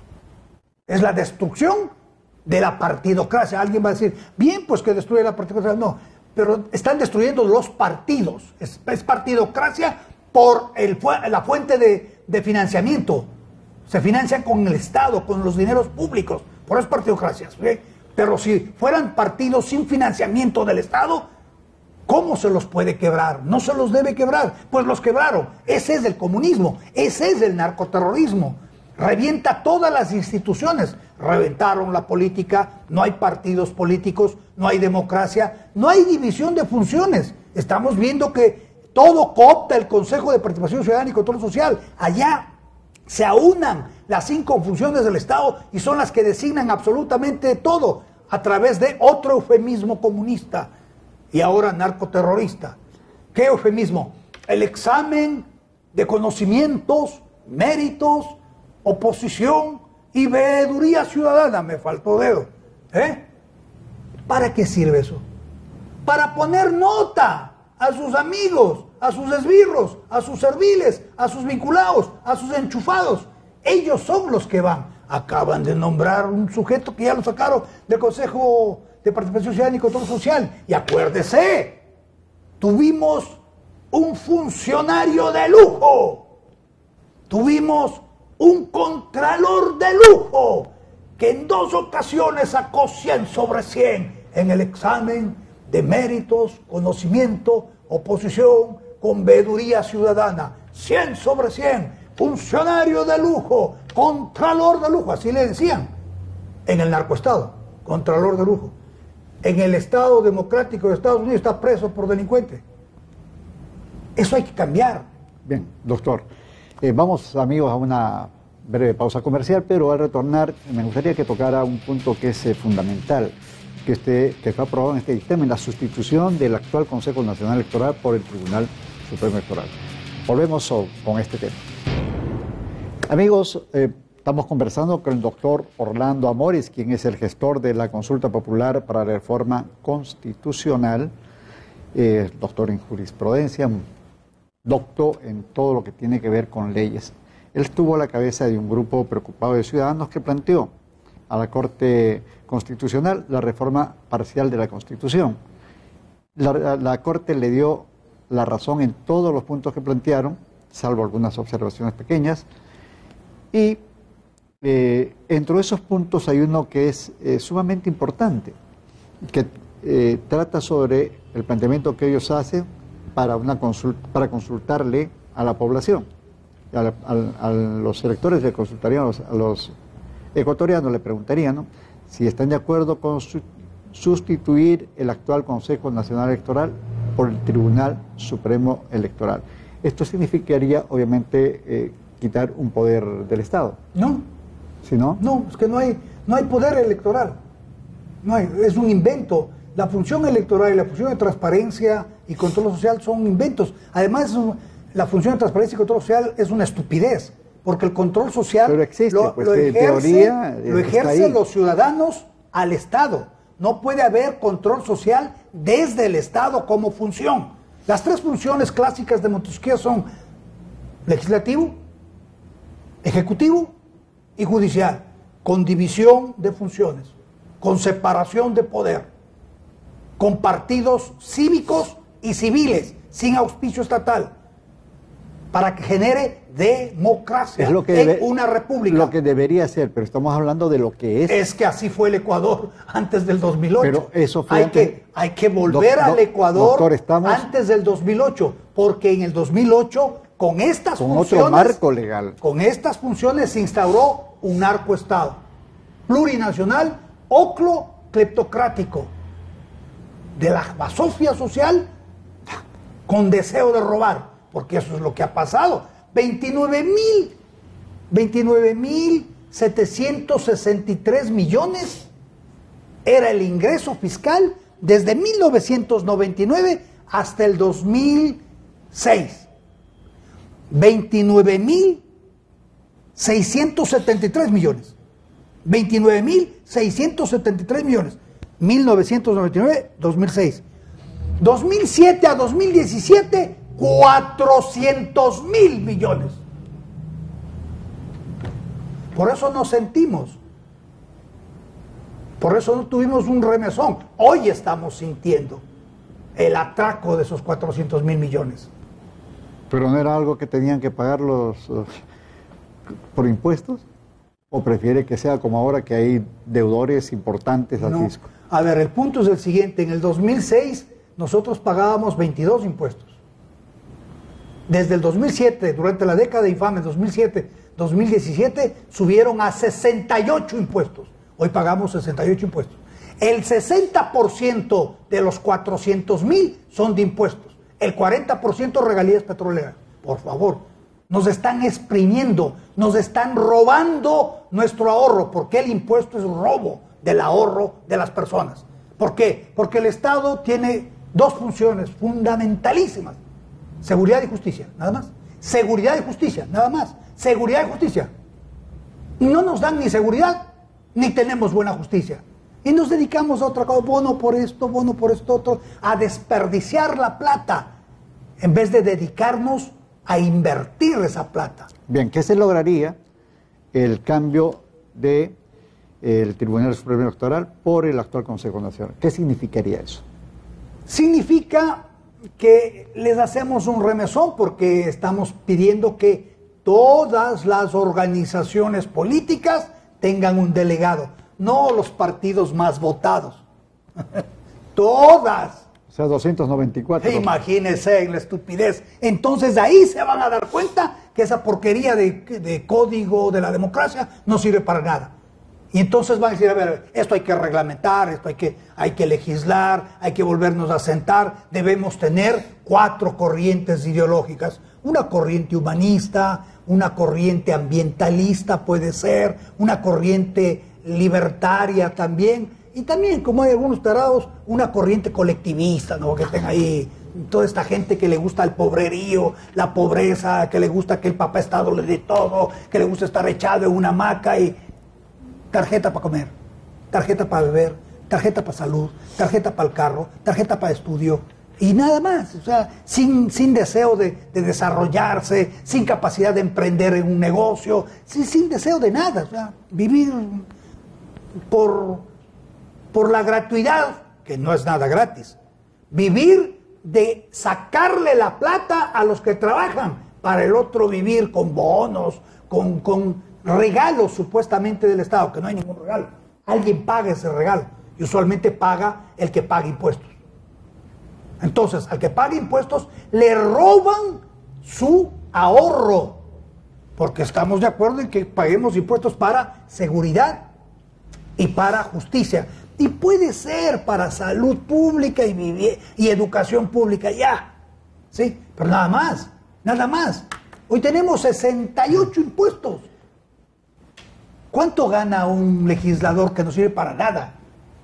Es la destrucción de la partidocracia. Alguien va a decir, bien, pues que destruye la partidocracia. No, pero están destruyendo los partidos. Es, es partidocracia por el, la fuente de, de financiamiento. Se financian con el Estado, con los dineros públicos. Por eso es partidocracia, ¿sí? Pero si fueran partidos sin financiamiento del Estado, ¿cómo se los puede quebrar? No se los debe quebrar, pues los quebraron. Ese es el comunismo, ese es el narcoterrorismo. Revienta todas las instituciones, reventaron la política, no hay partidos políticos, no hay democracia, no hay división de funciones. Estamos viendo que todo coopta el Consejo de Participación Ciudadana y Control Social. Allá se aunan las cinco funciones del Estado y son las que designan absolutamente todo a través de otro eufemismo comunista y ahora narcoterrorista. ¿Qué eufemismo? El examen de conocimientos, méritos, oposición y veeduría ciudadana. Me faltó dedo. ¿Eh? ¿Para qué sirve eso? Para poner nota a sus amigos, a sus esbirros, a sus serviles, a sus vinculados, a sus enchufados. Ellos son los que van. Acaban de nombrar un sujeto que ya lo sacaron del Consejo de Participación Ciudadana y Control Social. Y acuérdese, tuvimos un funcionario de lujo. Tuvimos un contralor de lujo que en dos ocasiones sacó cien sobre cien en el examen de méritos, conocimiento, oposición, con veeduría ciudadana. cien sobre cien, funcionario de lujo, contralor de lujo, así le decían en el narcoestado, contralor de lujo. En el Estado democrático de Estados Unidos está preso por delincuente. Eso hay que cambiar. Bien, doctor. Eh, vamos, amigos, a una breve pausa comercial, pero al retornar me gustaría que tocara un punto que es eh, fundamental, que, este, que fue aprobado en este dictamen, la sustitución del actual Consejo Nacional Electoral por el Tribunal Supremo Electoral. Volvemos so, con este tema. Amigos, eh, estamos conversando con el doctor Orlando Amores, quien es el gestor de la Consulta Popular para la Reforma Constitucional, eh, doctor en jurisprudencia, doctor en todo lo que tiene que ver con leyes. Él estuvo a la cabeza de un grupo preocupado de ciudadanos que planteó a la Corte Constitucional la reforma parcial de la Constitución. La, la, la Corte le dio la razón en todos los puntos que plantearon, salvo algunas observaciones pequeñas, y eh, entre esos puntos hay uno que es eh, sumamente importante, que eh, trata sobre el planteamiento que ellos hacen para, una consult para consultarle a la población, a, la, a, a los electores le consultarían, a los, a los ecuatorianos le preguntarían, ¿no?, si están de acuerdo con su, sustituir el actual Consejo Nacional Electoral por el Tribunal Supremo Electoral. Esto significaría, obviamente, eh, quitar un poder del Estado. No. ¿Sí, no? No, es que no hay, no hay poder electoral. No hay, es un invento. La función electoral y la función de transparencia y control social son inventos. Además, la función de transparencia y control social es una estupidez, porque el control social Pero existe, lo, pues, lo de ejerce, teoría, lo ejercen los ciudadanos al Estado. No puede haber control social desde el Estado como función. Las tres funciones clásicas de Montesquieu son legislativo, ejecutivo y judicial, con división de funciones, con separación de poder, con partidos cívicos y civiles, sin auspicio estatal, para que genere democracia es lo que en debe, una república. Lo que debería ser, pero estamos hablando de lo que es. Es que así fue el Ecuador antes del dos mil ocho. Pero eso fue hay, antes... que, hay que volver Do, al Ecuador doctor, estamos... antes del dos mil ocho, porque en el dos mil ocho, con estas con funciones... otro marco legal. Con estas funciones se instauró un narcoestado plurinacional, oclo-cleptocrático, de la basofia social con deseo de robar, porque eso es lo que ha pasado. veintinueve mil setecientos sesenta y tres millones era el ingreso fiscal desde mil novecientos noventa y nueve hasta el dos mil seis. veintinueve mil seiscientos setenta y tres millones. veintinueve mil seiscientos setenta y tres millones. mil novecientos noventa y nueve, dos mil seis. dos mil siete a dos mil diecisiete, cuatrocientos mil millones. Por eso nos sentimos. Por eso no tuvimos un remesón. Hoy estamos sintiendo el atraco de esos cuatrocientos mil millones. ¿Pero no era algo que tenían que pagar los uh, por impuestos? ¿O prefiere que sea como ahora, que hay deudores importantes al No. fisco? A ver, el punto es el siguiente. En el dos mil seis nosotros pagábamos veintidós impuestos. Desde el dos mil siete, durante la década infame, dos mil siete, dos mil diecisiete, subieron a sesenta y ocho impuestos. Hoy pagamos sesenta y ocho impuestos. El sesenta por ciento de los cuatrocientos mil son de impuestos. El cuarenta por ciento regalías petroleras. Por favor, nos están exprimiendo, nos están robando nuestro ahorro, porque el impuesto es robo del ahorro de las personas. ¿Por qué? Porque el Estado tiene dos funciones fundamentalísimas: seguridad y justicia, nada más. Seguridad y justicia, nada más. Seguridad y justicia. No nos dan ni seguridad, ni tenemos buena justicia. Y nos dedicamos a otra cosa, bono por esto, bono por esto, otro, a desperdiciar la plata, en vez de dedicarnos a invertir esa plata. Bien, ¿qué se lograría el cambio de el Tribunal Supremo Electoral por el actual Consejo Nacional? ¿Qué significaría eso? Significa que les hacemos un remesón, porque estamos pidiendo que todas las organizaciones políticas tengan un delegado, no los partidos más votados. Todas. O sea, doscientos noventa y cuatro. Imagínense la estupidez. Entonces de ahí se van a dar cuenta que esa porquería de, de código de la democracia no sirve para nada. Y entonces van a decir, a ver, esto hay que reglamentar, esto hay que, hay que legislar, hay que volvernos a sentar, debemos tener cuatro corrientes ideológicas. Una corriente humanista, una corriente ambientalista puede ser, una corriente libertaria también, y también, como hay algunos tarados, una corriente colectivista, ¿no? Que tenga ahí toda esta gente que le gusta el pobrerío, la pobreza, que le gusta que el papá Estado le dé todo, que le gusta estar echado en una hamaca y tarjeta para comer, tarjeta para beber, tarjeta para salud, tarjeta para el carro, tarjeta para estudio y nada más. O sea, sin, sin deseo de, de desarrollarse, sin capacidad de emprender en un negocio, sin, sin deseo de nada. O sea, vivir por... por la gratuidad, que no es nada gratis, vivir de sacarle la plata a los que trabajan, para el otro vivir con bonos, con, con regalos supuestamente del Estado, que no hay ningún regalo. Alguien paga ese regalo, y usualmente paga el que paga impuestos. Entonces, al que paga impuestos, le roban su ahorro, porque estamos de acuerdo en que paguemos impuestos para seguridad y para justicia. Y puede ser para salud pública y, y educación pública, ya. ¿Sí? Pero nada más, nada más. Hoy tenemos sesenta y ocho impuestos. ¿Cuánto gana un legislador que no sirve para nada?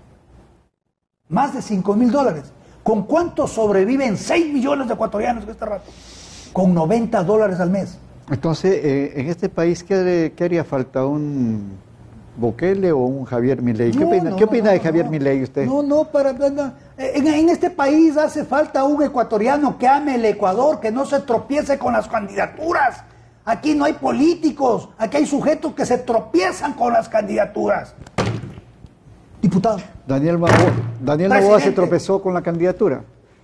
Más de cinco mil dólares. ¿Con cuánto sobreviven seis millones de ecuatorianos en este rato? Con noventa dólares al mes. Entonces, eh, en este país, ¿qué, qué haría falta? ¿Un Bukele o un Javier Milei? ¿Qué no, opina, no, ¿qué opina no, de Javier no, Milei usted? No, no, para, no. En, en este país hace falta un ecuatoriano que ame el Ecuador, que no se tropiece con las candidaturas. Aquí no hay políticos, aquí hay sujetos que se tropiezan con las candidaturas. Diputado. Daniel Noboa, Daniel Noboa se tropezó con la candidatura.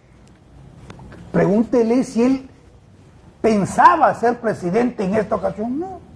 Pregúntele si él pensaba ser presidente en esta ocasión. No.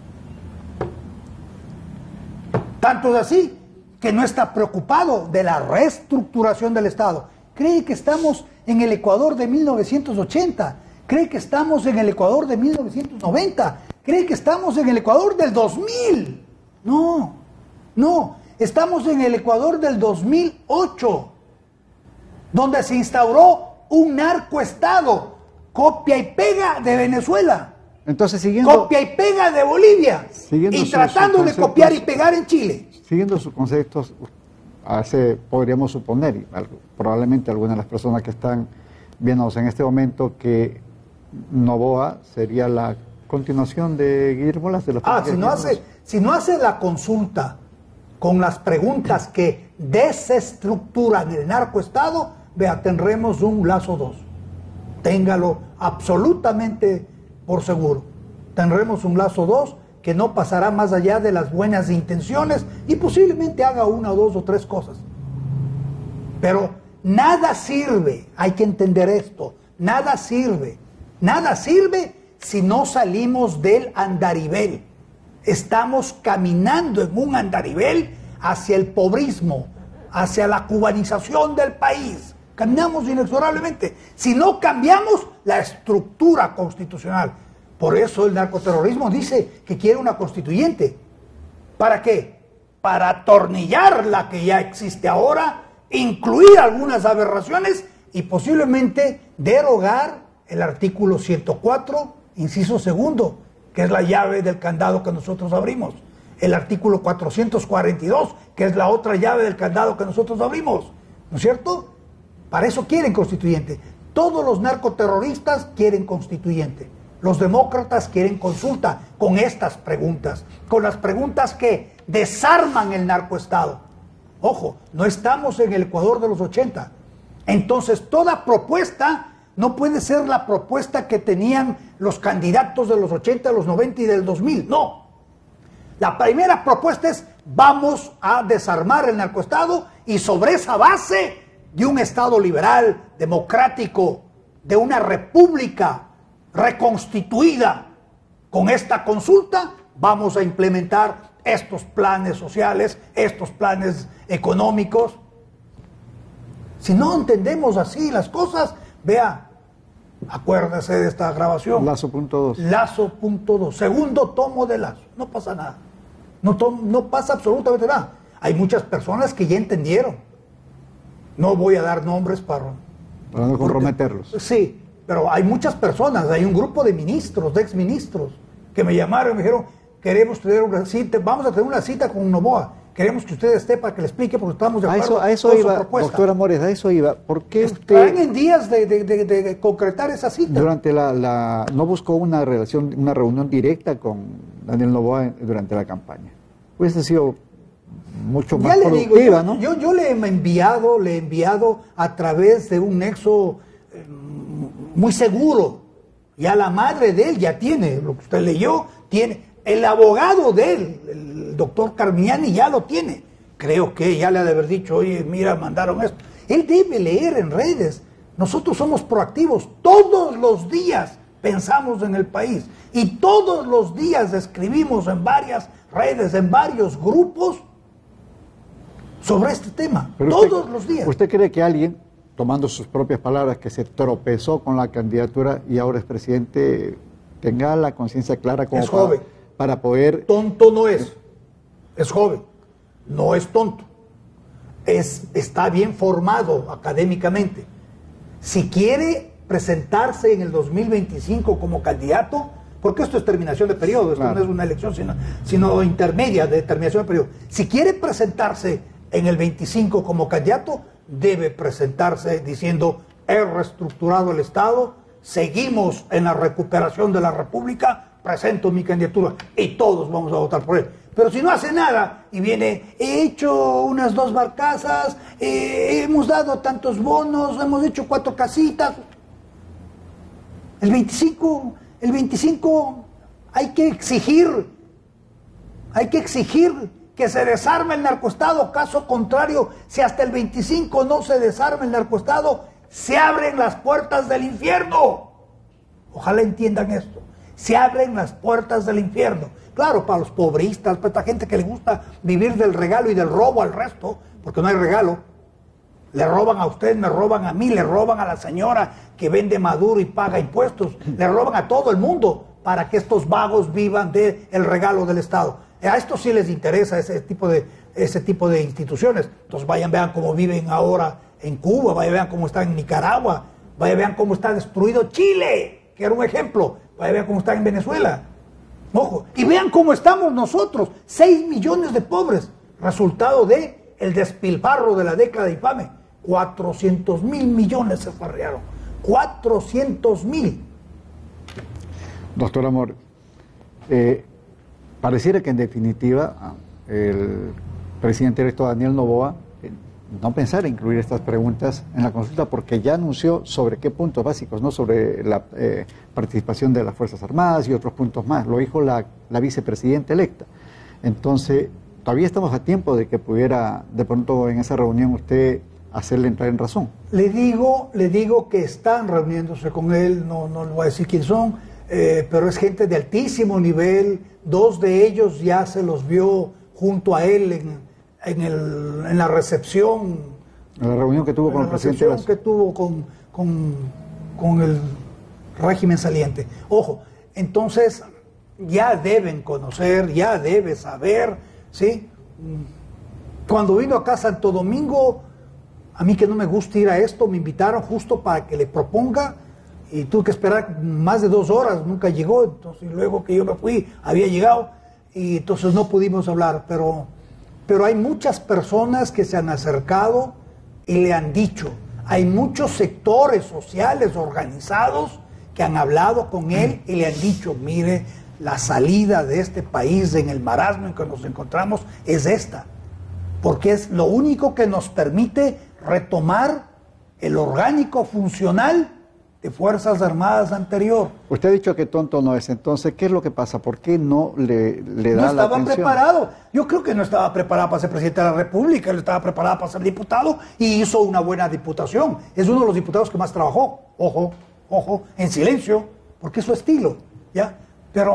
Tanto es así que no está preocupado de la reestructuración del Estado. Cree que estamos en el Ecuador de mil novecientos ochenta, cree que estamos en el Ecuador de mil novecientos noventa, cree que estamos en el Ecuador del dos mil. No, no, estamos en el Ecuador del dos mil ocho, donde se instauró un narcoestado, copia y pega de Venezuela. Entonces, siguiendo, copia y pega de Bolivia y su, tratando su de copiar y pegar en Chile. Siguiendo sus conceptos, hace, podríamos suponer, probablemente algunas de las personas que están viéndonos en este momento, que Noboa sería la continuación de Guillermo Lazo. De los ah, si no, hace, si no hace la consulta con las preguntas que desestructuran el narcoestado, vea, tendremos un Lazo dos. Téngalo absolutamente por seguro. Tendremos un Lazo dos que no pasará más allá de las buenas intenciones y posiblemente haga una o dos o tres cosas. Pero nada sirve, hay que entender esto, nada sirve, nada sirve si no salimos del andarivel. Estamos caminando en un andarivel hacia el pobrismo, hacia la cubanización del país. Caminamos inexorablemente. Si no cambiamos la estructura constitucional. Por eso el narcoterrorismo dice que quiere una constituyente. ¿Para qué? Para atornillar la que ya existe ahora, incluir algunas aberraciones y posiblemente derogar el artículo ciento cuatro, inciso segundo, que es la llave del candado que nosotros abrimos. El artículo cuatrocientos cuarenta y dos, que es la otra llave del candado que nosotros abrimos. ¿No es cierto? Para eso quieren constituyente. Todos los narcoterroristas quieren constituyente. Los demócratas quieren consulta con estas preguntas, con las preguntas que desarman el narcoestado. Ojo, no estamos en el Ecuador de los ochenta. Entonces, toda propuesta no puede ser la propuesta que tenían los candidatos de los ochenta, los noventa y del dos mil. No. La primera propuesta es: vamos a desarmar el narcoestado y sobre esa base de un Estado liberal, democrático, de una república reconstituida con esta consulta, vamos a implementar estos planes sociales, estos planes económicos. Si no entendemos así las cosas, vea, acuérdese de esta grabación. Lazo punto dos. Lazo punto dos. Segundo tomo de Lazo. No pasa nada. No, no pasa absolutamente nada. Hay muchas personas que ya entendieron. No voy a dar nombres para... Para no comprometerlos. Porque, sí, pero hay muchas personas, hay un grupo de ministros, de exministros, que me llamaron y me dijeron, queremos tener una cita, vamos a tener una cita con Noboa. Queremos que usted esté para que le explique porque estamos de acuerdo a eso, a eso iba, doctora Mores, a eso iba. ¿Por qué usted... Están en días de, de, de, de concretar esa cita. Durante la, la... ¿No buscó una relación, una reunión directa con Daniel Noboa durante la campaña? Hubiese sido mucho más ya le productiva, digo, yo, ¿no? Yo, yo le he enviado, le he enviado a través de un nexo eh, muy seguro. Ya la madre de él ya tiene, lo que usted leyó, tiene... El abogado de él, el doctor Carmignani, ya lo tiene. Creo que ya le ha de haber dicho, oye, mira, mandaron esto. Él debe leer en redes. Nosotros somos proactivos. Todos los días pensamos en el país. Y todos los días escribimos en varias redes, en varios grupos, sobre este tema. Pero todos usted, los días. ¿Usted cree que alguien, tomando sus propias palabras, que se tropezó con la candidatura y ahora es presidente, tenga la conciencia clara como es joven. Para... para poder... Tonto no es, es joven, no es tonto, es, está bien formado académicamente. Si quiere presentarse en el dos mil veinticinco como candidato, porque esto es terminación de periodo, esto claro. no es una elección sino, sino intermedia de terminación de periodo. Si quiere presentarse en el veinticinco como candidato, debe presentarse diciendo, he reestructurado el Estado, seguimos en la recuperación de la República, presento mi candidatura y todos vamos a votar por él. Pero si no hace nada y viene, he hecho unas dos barcazas, eh, hemos dado tantos bonos, hemos hecho cuatro casitas. El veinticinco, el veinticinco hay que exigir, hay que exigir que se desarme el narcoestado. Caso contrario, si hasta el veinticinco no se desarma el narcoestado, se abren las puertas del infierno. Ojalá entiendan esto. Se abren las puertas del infierno. Claro, para los pobristas, para esta gente que le gusta vivir del regalo y del robo al resto, porque no hay regalo. Le roban a usted, me roban a mí, le roban a la señora que vende Maduro y paga impuestos, le roban a todo el mundo para que estos vagos vivan del regalo del Estado. A estos sí les interesa ese tipo de, ese tipo de instituciones. Entonces vayan, vean cómo viven ahora en Cuba, vayan, vean cómo está en Nicaragua, vayan, vean cómo está destruido Chile, que era un ejemplo. Vaya, vean cómo está en Venezuela. Ojo. Y vean cómo estamos nosotros. seis millones de pobres. Resultado de el despilfarro de la década infame. cuatrocientos mil millones se farrearon. cuatrocientos mil. Doctor Amor, eh, pareciera que en definitiva el presidente electo Daniel Noboa eh, no pensar en incluir estas preguntas en la consulta porque ya anunció sobre qué puntos básicos, no sobre la eh, participación de las Fuerzas Armadas y otros puntos más. Lo dijo la, la vicepresidenta electa. Entonces, todavía estamos a tiempo de que pudiera de pronto en esa reunión usted hacerle entrar en razón. Le digo, le digo que están reuniéndose con él, no, no le voy a decir quién son, eh, pero es gente de altísimo nivel. Dos de ellos ya se los vio junto a él en En, el, en la recepción, en la reunión que tuvo con el presidente, la recepción que tuvo con, con, con el régimen saliente. Ojo, entonces ya deben conocer, ya debe saber, ¿sí? Cuando vino acá a Santo Domingo, a mí que no me gusta ir a esto, me invitaron justo para que le proponga y tuve que esperar más de dos horas, nunca llegó, entonces luego que yo me fui había llegado y entonces no pudimos hablar, pero... Pero hay muchas personas que se han acercado y le han dicho, hay muchos sectores sociales organizados que han hablado con él y le han dicho, mire, la salida de este país en el marasmo en que nos encontramos es esta, porque es lo único que nos permite retomar el orgánico funcional de Fuerzas Armadas anterior. Usted ha dicho que tonto no es, entonces, ¿qué es lo que pasa? ¿Por qué no le, le da no la atención? No estaba preparado. Yo creo que no estaba preparado para ser presidente de la República, él estaba preparado para ser diputado y hizo una buena diputación. Es uno de los diputados que más trabajó, ojo, ojo, en silencio, porque es su estilo, ¿ya? Pero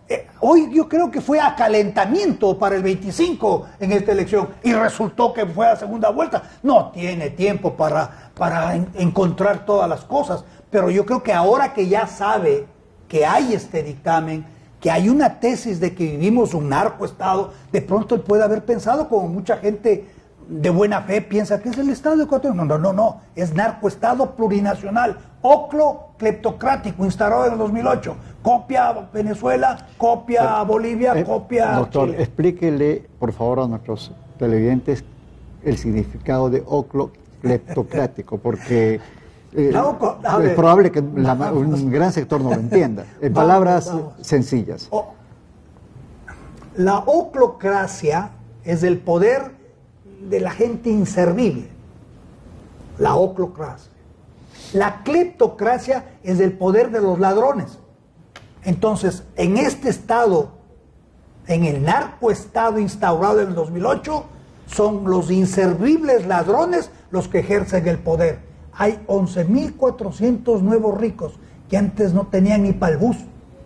eh, hoy yo creo que fue acalentamiento para el veinticinco en esta elección y resultó que fue a segunda vuelta. No tiene tiempo para, para en, encontrar todas las cosas, pero yo creo que ahora que ya sabe que hay este dictamen, que hay una tesis de que vivimos un narcoestado, de pronto él puede haber pensado, como mucha gente de buena fe piensa que es el Estado ecuatoriano. No, no, no, no, es narcoestado plurinacional, oclo-cleptocrático, instaurado en el dos mil ocho. Copia Venezuela, copia Bolivia, eh, copia Doctor, Chile. Explíquele, por favor, a nuestros televidentes el significado de oclo-cleptocrático, porque eh, No, a es ver, probable que la- vamos. un gran sector no lo entienda. En Vamos, palabras vamos. sencillas. O- la oclocracia es el poder de la gente inservible. La oclocracia. La cleptocracia es el poder de los ladrones. Entonces, en este estado, en el narcoestado instaurado en el dos mil ocho, son los inservibles ladrones los que ejercen el poder. Hay once mil cuatrocientos nuevos ricos que antes no tenían ni para el bus.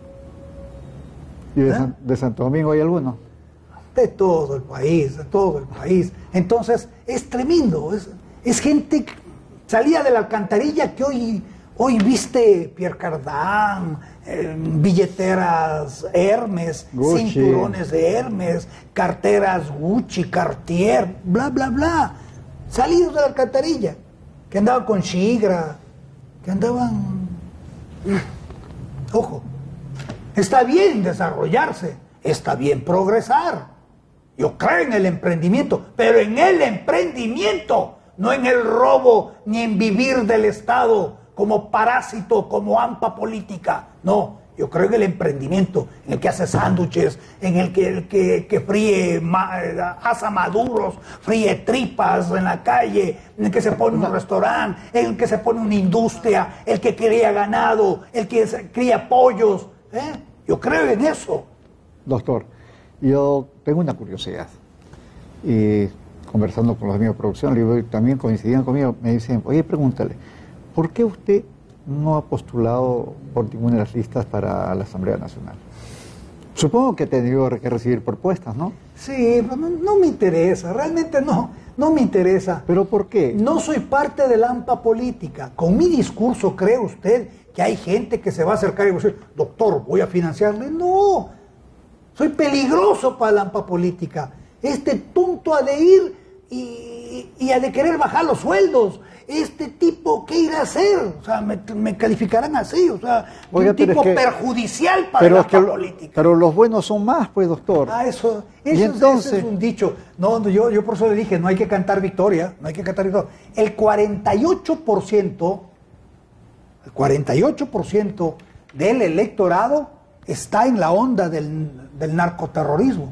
¿Y de, ¿Eh? San- de Santo Domingo hay alguno? De todo el país, de todo el país. Entonces, es tremendo. Es, es gente que salía de la alcantarilla que hoy, hoy viste Pierre Cardin, eh, billeteras Hermes, Gucci. cinturones de Hermes, carteras Gucci, Cartier, bla, bla, bla. Salidos de la alcantarilla, que andaban con Shigra, que andaban... Ojo, está bien desarrollarse, está bien progresar. Yo creo en el emprendimiento, pero en el emprendimiento, no en el robo ni en vivir del Estado como parásito, como hampa política. No, yo creo en el emprendimiento, en el que hace sándwiches, en el que, el que, que fríe, ma, asa maduros, fríe tripas en la calle, en el que se pone un restaurante, en el que se pone una industria, el que cría ganado, el que se- cría pollos. ¿eh? Yo creo en eso. Doctor, yo tengo una curiosidad. Y conversando con los amigos de producción, le digo, también coincidían conmigo, me dicen, oye, pregúntale, ¿por qué usted no ha postulado por ninguna de las listas para la Asamblea Nacional? Supongo que ha tenido que recibir propuestas, ¿no? Sí, no, no me interesa, realmente no, no me interesa. ¿Pero por qué? No soy parte de la AMPA política. Con mi discurso, ¿cree usted que hay gente que se va a acercar y va a decir, doctor, voy a financiarle? No, soy peligroso para la AMPA política. Este tonto ha de ir y, y ha de querer bajar los sueldos. Este tipo, ¿qué irá a hacer? O sea, me, me calificarán así, o sea, Oiga, un pero tipo es que- perjudicial para Pero, la es que AMPA lo- política. pero los buenos son más, pues, doctor. Ah, eso, Y eso, es- entonces- ese es un dicho. No, no, yo, yo por eso le dije, no hay que cantar victoria, no hay que cantar victoria. El cuarenta y ocho por ciento, el cuarenta y ocho por ciento del electorado está en la onda del, del narcoterrorismo.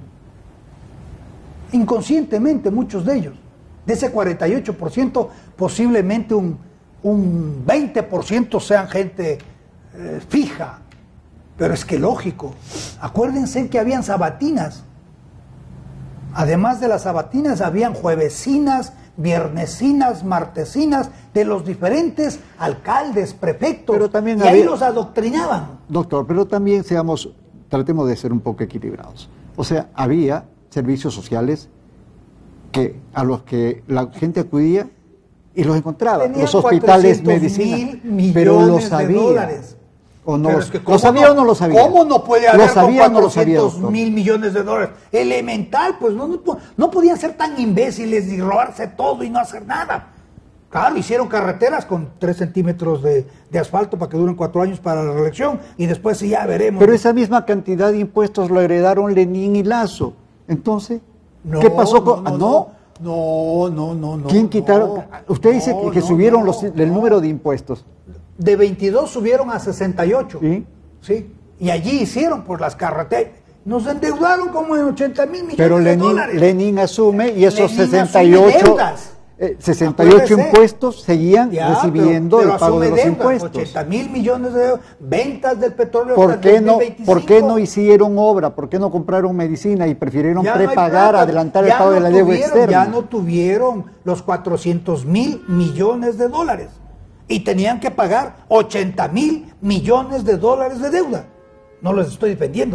Inconscientemente, muchos de ellos. De ese cuarenta y ocho por ciento, posiblemente un, un veinte por ciento sean gente eh, fija. Pero es que lógico, acuérdense que habían sabatinas. Además de las sabatinas, habían juevesinas, viernesinas, martesinas, de los diferentes alcaldes, prefectos, Pero también y ahí había- los adoctrinaban. Doctor, pero también seamos, tratemos de ser un poco equilibrados. O sea, había servicios sociales que a los que la gente acudía y los encontraba. Tenían Los hospitales, cuatrocientos medicina. mil millones Pero lo de sabía. dólares. O no Pero lo, es que ¿lo ¿cómo sabía o no lo sabía? ¿Cómo no puede haber ¿Lo sabía o no lo sabía, cuatrocientos doctor? mil millones de dólares? Elemental, pues no, no, no podían ser tan imbéciles y robarse todo y no hacer nada. Claro, hicieron carreteras con tres centímetros de, de asfalto para que duren cuatro años para la reelección y después sí ya veremos. Pero esa misma cantidad de impuestos lo heredaron Lenin y Lazo. Entonces, No, ¿qué pasó con...? no, ah, no, no, no, no, no. ¿Quién no, quitaron? Usted dice no, que no, subieron no, los- el no. número de impuestos. De veintidós subieron a sesenta y ocho. ¿Sí? Sí. Y allí hicieron por las carreteras. Nos endeudaron como en ochenta mil millones Pero de Lenin, dólares. Lenin asume y esos Lenin sesenta y asume ocho, deudas. eh, sesenta y ocho Acuérdese. impuestos seguían Ya, recibiendo pero- pero el pago de asume los deudas, impuestos. ochenta mil millones de euros, ventas del petróleo ¿Por hasta qué, el no, dos mil veinticinco. ¿Por qué no hicieron obra? ¿Por qué no compraron medicina y prefirieron Ya no hay prepagar, plata. adelantar el Ya pago no de la deuda tuvieron- externa? Ya no tuvieron los cuatrocientos mil millones de dólares y tenían que pagar ochenta mil millones de dólares de deuda. No los estoy defendiendo.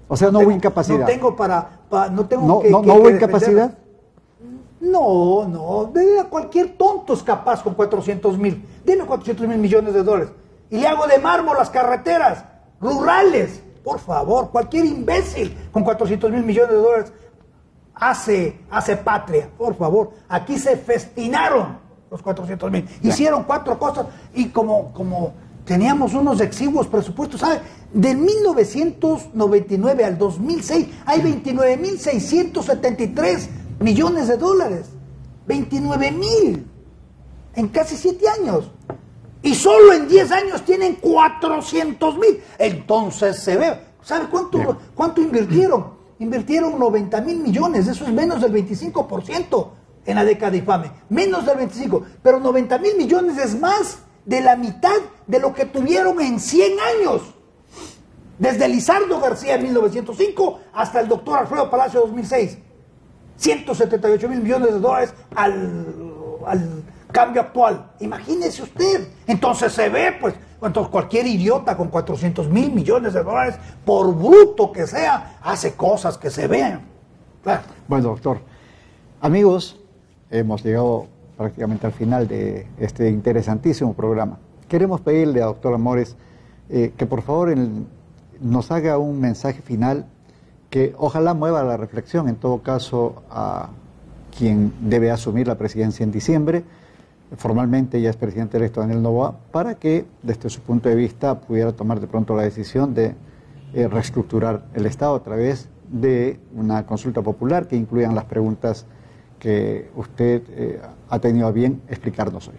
O sea, no, no hubo tengo, incapacidad. No tengo para... para no, tengo no, que, no, que, ¿no hubo que incapacidad? No, no. De cualquier tonto es capaz con cuatrocientos mil. Deme cuatrocientos mil millones de dólares. Y le hago de mármol las carreteras rurales. Por favor, cualquier imbécil con cuatrocientos mil millones de dólares hace, hace patria. Por favor, aquí se festinaron los cuatrocientos mil. Hicieron cuatro cosas y como, como teníamos unos exiguos presupuestos, ¿sabe? De mil novecientos noventa y nueve al dos mil seis hay veintinueve mil seiscientos setenta y tres millones de dólares. veintinueve mil en casi siete años. Y solo en diez años tienen cuatrocientos mil. Entonces se ve. ¿Sabe cuánto, cuánto invirtieron? Invirtieron noventa mil millones. Eso es menos del veinticinco por ciento en la década infame. Menos del veinticinco por ciento. Pero noventa mil millones es más de la mitad de lo que tuvieron en cien años. Desde Lizardo García en mil novecientos cinco hasta el doctor Alfredo Palacio en dos mil seis. ciento setenta y ocho mil millones de dólares al... al cambio actual. Imagínese usted. Entonces se ve, pues, entonces cualquier idiota con cuatrocientos mil millones de dólares, por bruto que sea, hace cosas que se vean. Claro. Bueno, doctor, amigos, hemos llegado prácticamente al final de este interesantísimo programa. Queremos pedirle a doctor Amores eh, que por favor el, nos haga un mensaje final que ojalá mueva la reflexión, en todo caso, a quien debe asumir la presidencia en diciembre. Formalmente ya es presidente electo Daniel Noboa, para que desde su punto de vista pudiera tomar de pronto la decisión de eh, reestructurar el Estado a través de una consulta popular que incluyan las preguntas que usted eh, ha tenido a bien explicarnos hoy.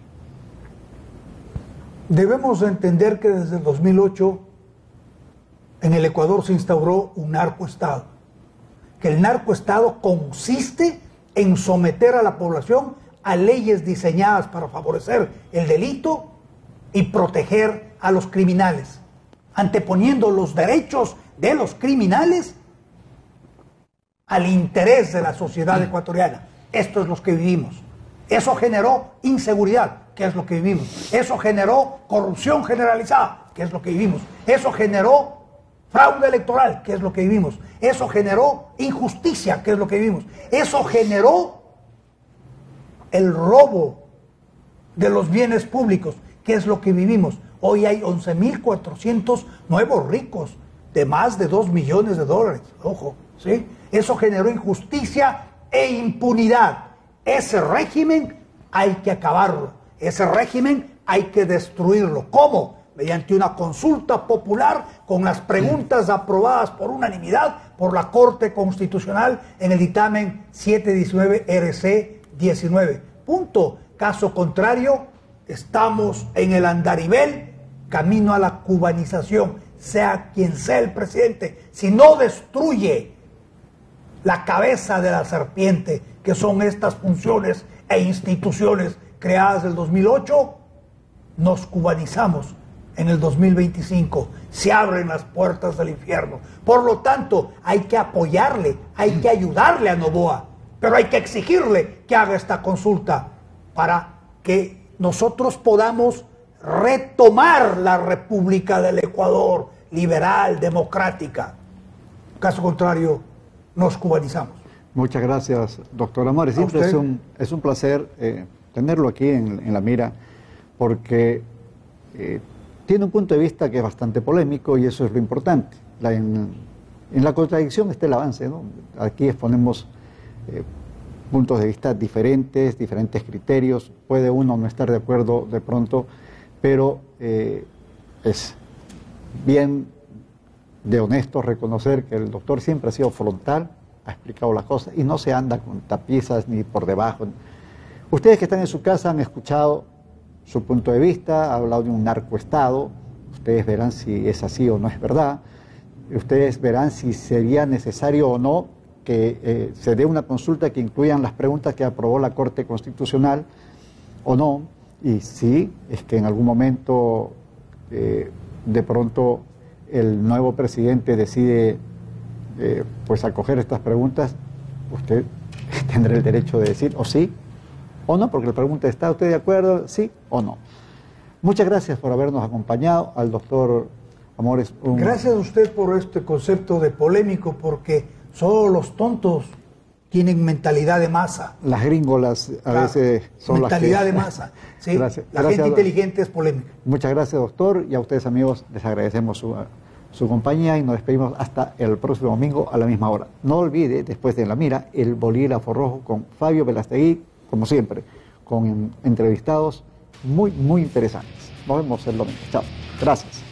Debemos entender que desde el dos mil ocho en el Ecuador se instauró un narcoestado, que el narcoestado consiste en someter a la población a leyes diseñadas para favorecer el delito y proteger a los criminales, anteponiendo los derechos de los criminales al interés de la sociedad ecuatoriana. Esto es lo que vivimos. Eso generó inseguridad, que es lo que vivimos. Eso generó corrupción generalizada, que es lo que vivimos. Eso generó fraude electoral, que es lo que vivimos. Eso generó injusticia, que es lo que vivimos. Eso generó el robo de los bienes públicos, que es lo que vivimos. Hoy hay once mil cuatrocientos nuevos ricos de más de dos millones de dólares. Ojo, ¿sí? Eso generó injusticia e impunidad. Ese régimen hay que acabarlo. Ese régimen hay que destruirlo. ¿Cómo? Mediante una consulta popular con las preguntas aprobadas por unanimidad por la Corte Constitucional en el dictamen setecientos diecinueve R C diecinueve. Punto. Caso contrario, estamos en el andarivel camino a la cubanización, sea quien sea el presidente. Si no destruye la cabeza de la serpiente, que son estas funciones e instituciones creadas del dos mil ocho, nos cubanizamos en el dos mil veinticinco. Se abren las puertas del infierno. Por lo tanto, hay que apoyarle, hay que ayudarle a Noboa, pero hay que exigirle que haga esta consulta para que nosotros podamos retomar la República del Ecuador, liberal, democrática. Caso contrario, nos cubanizamos. Muchas gracias, doctor Amores. Siempre es un, es un placer eh, tenerlo aquí en, en la mira, porque eh, tiene un punto de vista que es bastante polémico y eso es lo importante. La, en, en la contradicción está el avance, ¿no? Aquí exponemos eh, puntos de vista diferentes, diferentes criterios. Puede uno no estar de acuerdo de pronto, pero eh, es bien de honesto reconocer que el doctor siempre ha sido frontal, ha explicado las cosas y no se anda con tapiezas ni por debajo. Ustedes que están en su casa han escuchado su punto de vista, ha hablado de un narcoestado. Ustedes verán si es así o no es verdad. Ustedes verán si sería necesario o no que eh, se dé una consulta que incluyan las preguntas que aprobó la Corte Constitucional o no, y si es que en algún momento eh, de pronto el nuevo presidente decide eh, pues acoger estas preguntas, usted tendrá el derecho de decir o sí o no, porque la pregunta está: ¿usted de acuerdo? Sí o no. Muchas gracias por habernos acompañado, al doctor Amor es un... Gracias a usted por este concepto de polémico, porque solo los tontos tienen mentalidad de masa. Las gringolas a claro, veces son mentalidad las que... de masa. ¿Sí? Gracias. La Gracias, gente inteligente es polémica. Muchas gracias, doctor, y a ustedes, amigos, les agradecemos su, su compañía y nos despedimos hasta el próximo domingo a la misma hora. No olvide, después de La Mira, el bolígrafo rojo con Fabio Velastegui, como siempre, con entrevistados muy, muy interesantes. Nos vemos el domingo. Chao. Gracias.